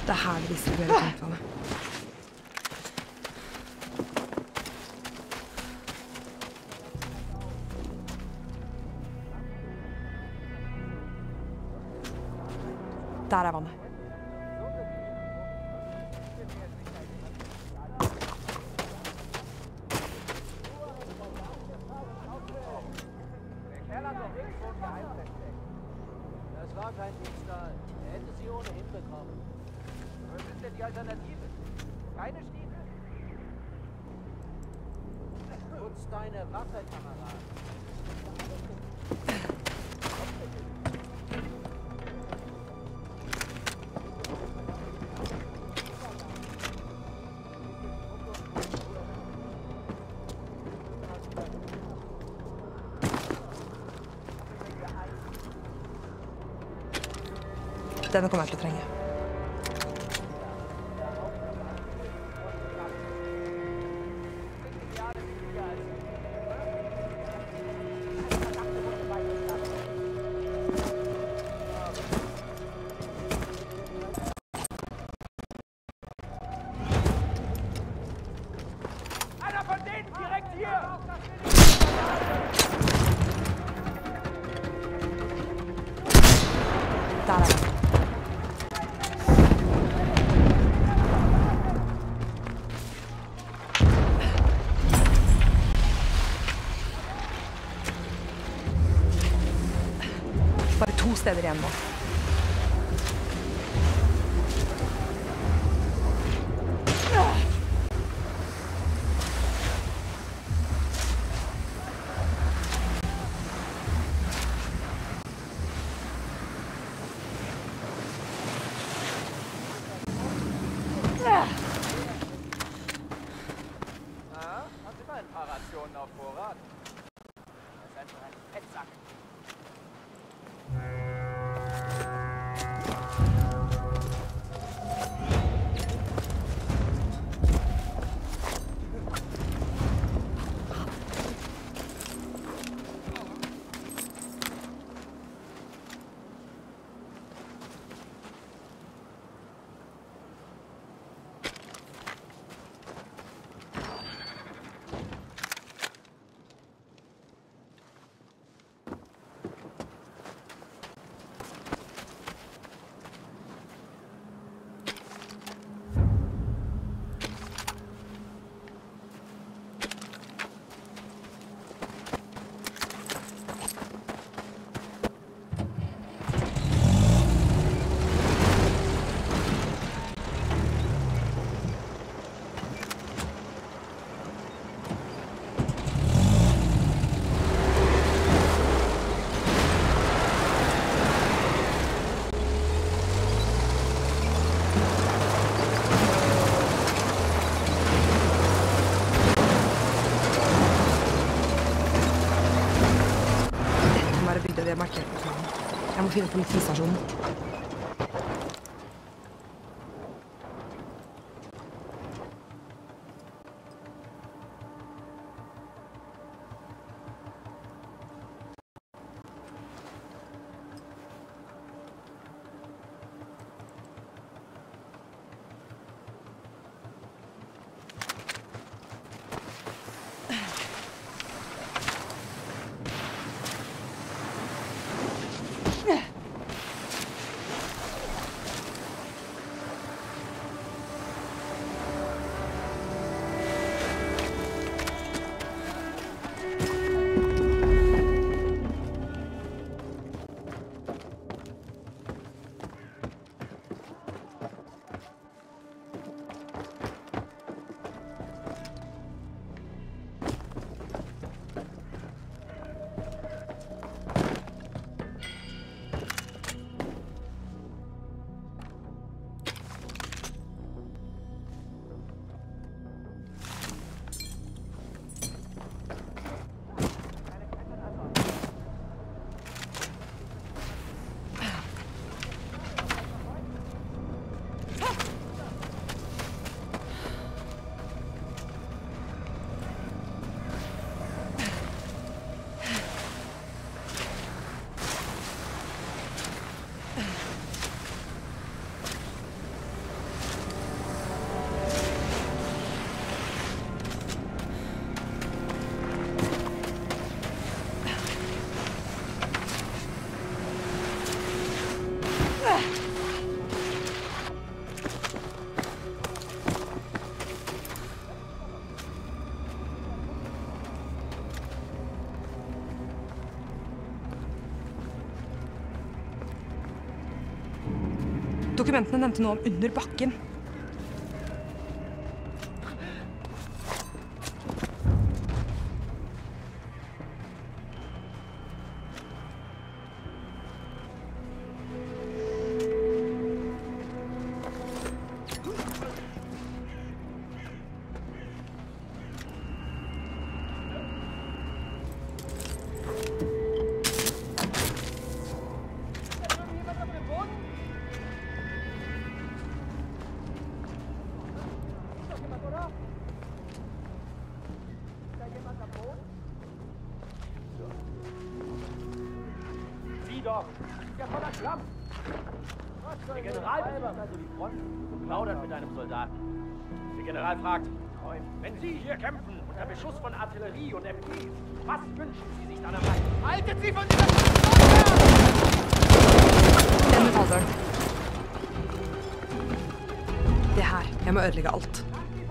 Det er her de distribuerer tungtvannet. Der er vannet. Das war kein Diebstahl. Er hätte sie ohnehin bekommen. Was ist denn die Alternative? Keine Stiefel? Putz deine Waffe, Kamerad. Denne kommer jeg til å trenge. Einer von denen direkt hier! Der er det. Bare 2 steder igjen nå. Hat immer ein paar Rationen auf Vorrat. Das ist einfach ein Fettsack. Det er markert på planen. Jeg må finne politistasjonen. Dokumentene nevnte noe om under bakken. Doch, ist ja voller Schlamm. Der General besucht also die Front und plaudert mit einem Soldaten. Der General fragt, wenn Sie hier kämpfen unter Beschuss von Artillerie und MG, was wünschen Sie sich dann am meisten? Haltet Sie von dieser Den metallsøren. Det her. Jeg må ødelegge alt.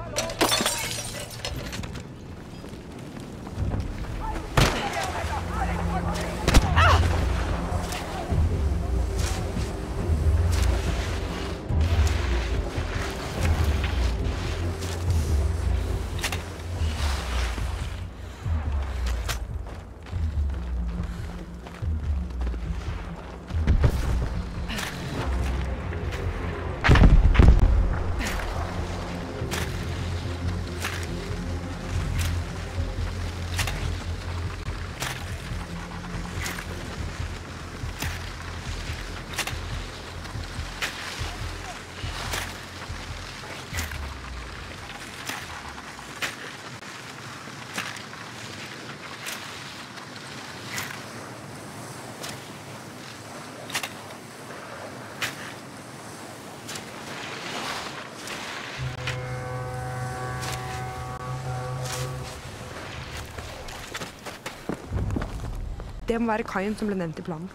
Det må være kaien som ble nevnt i planen.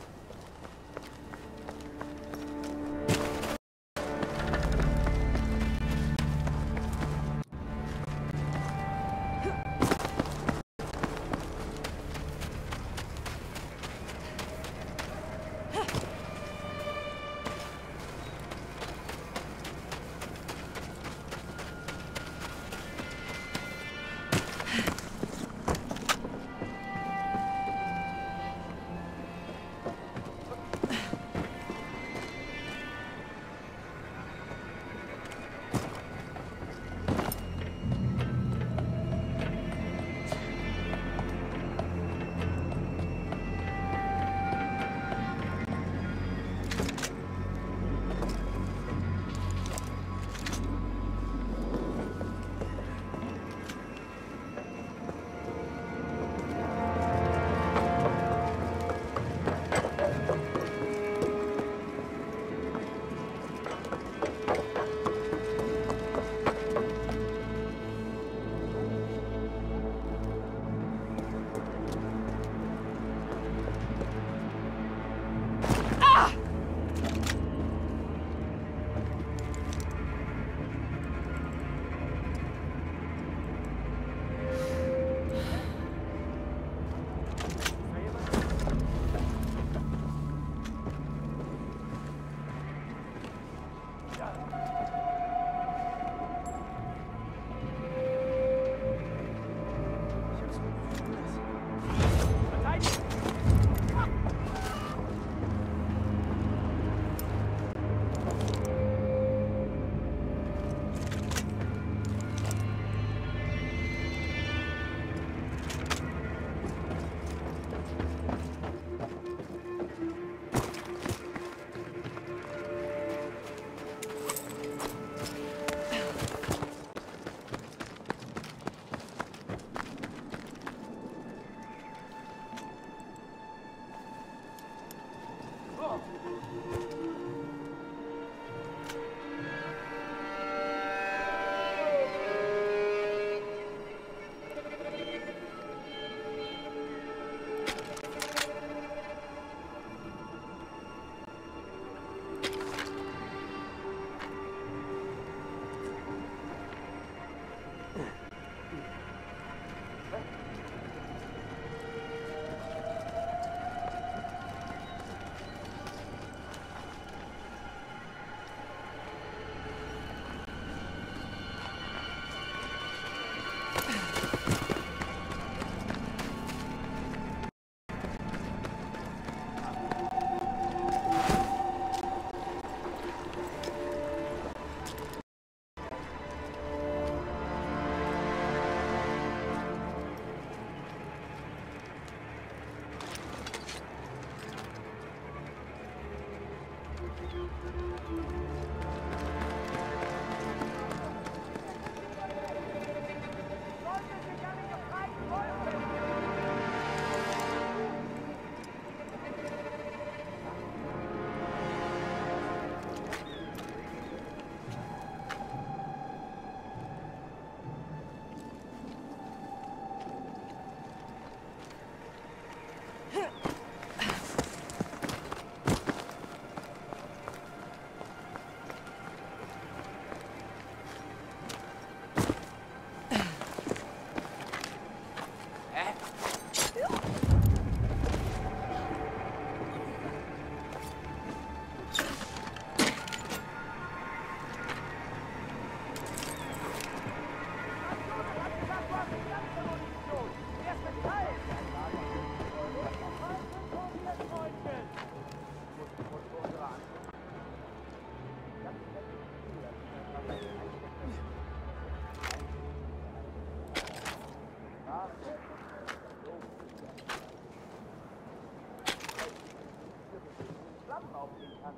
aufziehen kann.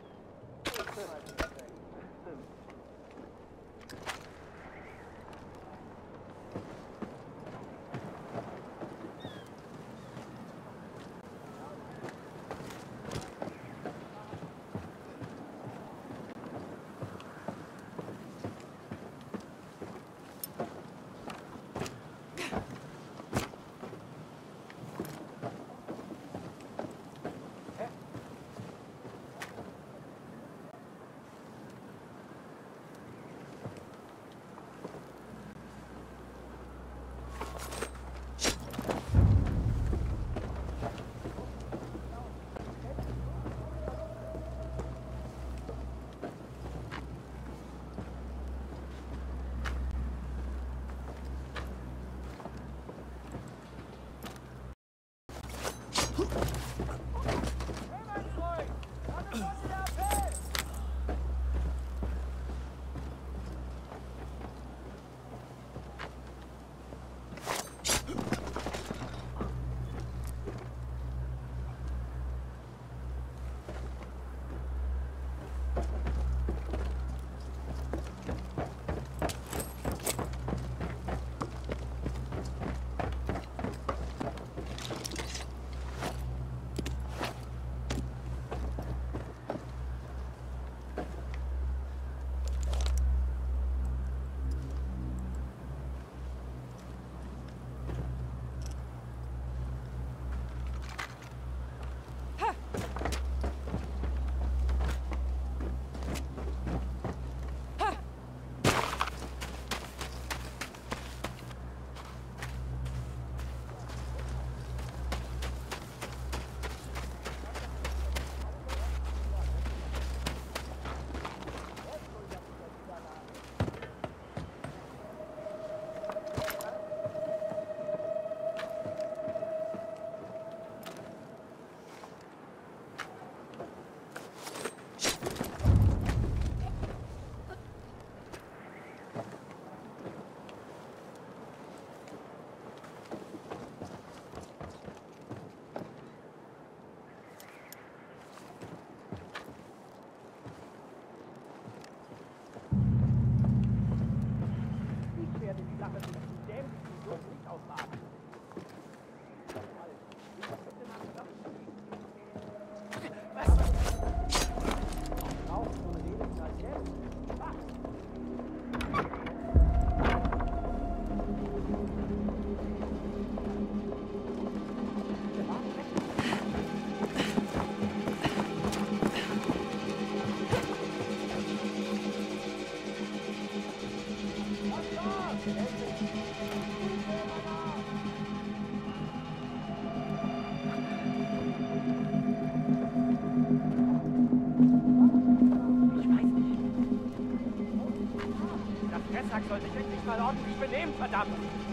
Soll sich endlich mal ordentlich benehmen, verdammt!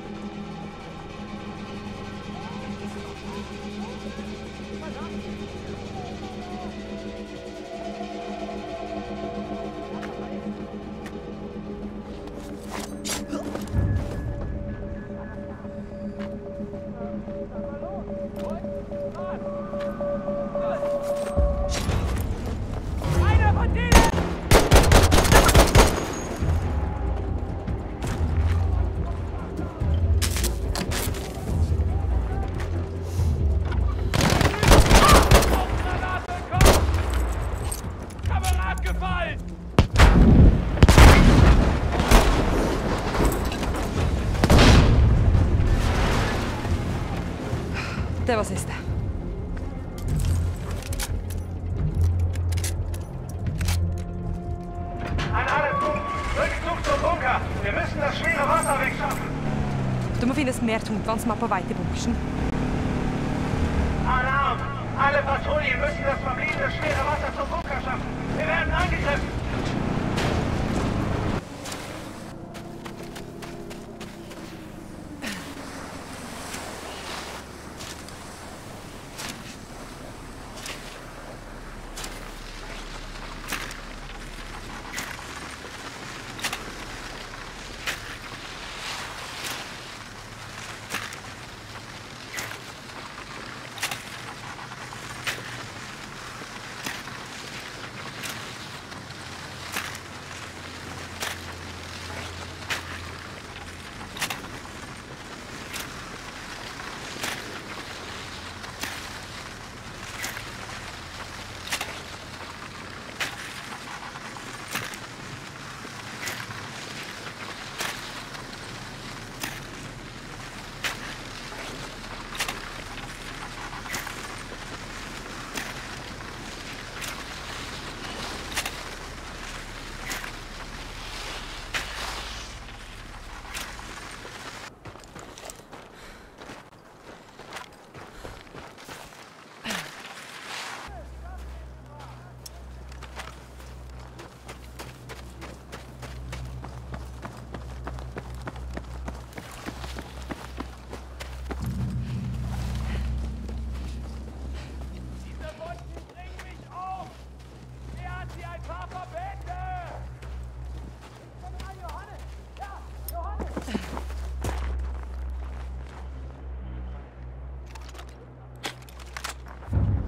Einer von denen! Det var siste. An alle Truppen, Rückzug zum Bunker. Wir müssen das schwere Wasser wegschaffen. Det må finnes mer tungtvann som er på vei til bunkersen. Alarm! Alle Patrouillen müssen das verbliebene schwere Wasser zum Bunker schaffen. Wir werden angegriffen.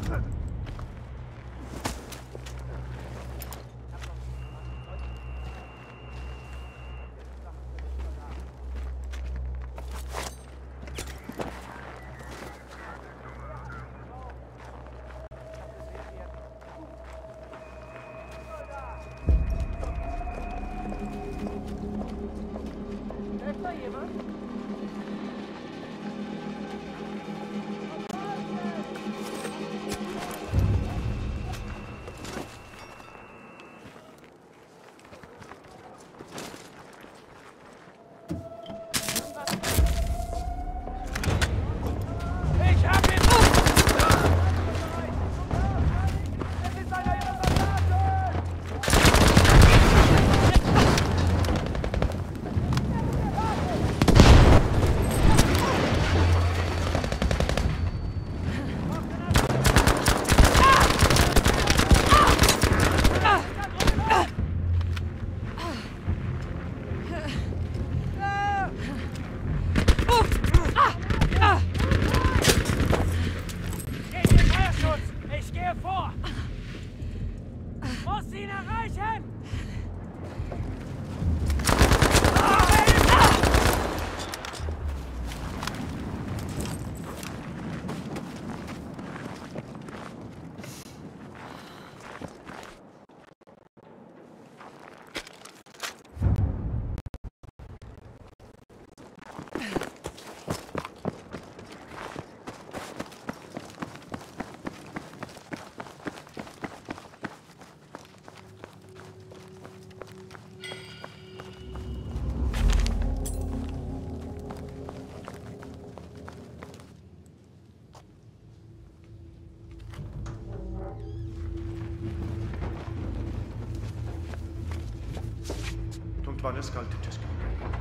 Tungtvannet skal til Tyskland.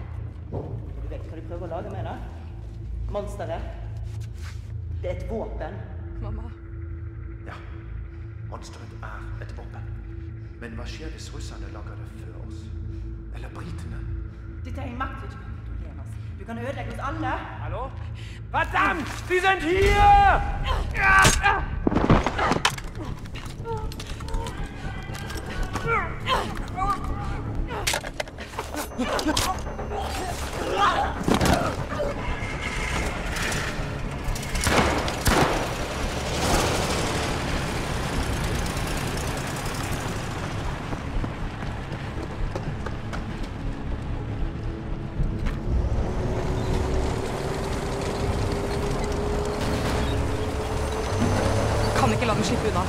Du vet hva de prøver å lage med det? Monsteret. Det er et våpen. Mamma. Ja, monsteret er et våpen. Men hva skjer hvis russerne lager det før oss? Eller britene? Dette er en makt vi ikke kan kontrollere oss. Du kan ødelegge oss alle. Hallo? Verdammt! Sie sind hier! Kan ikke la dem slippe unna.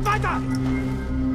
Seid weiter!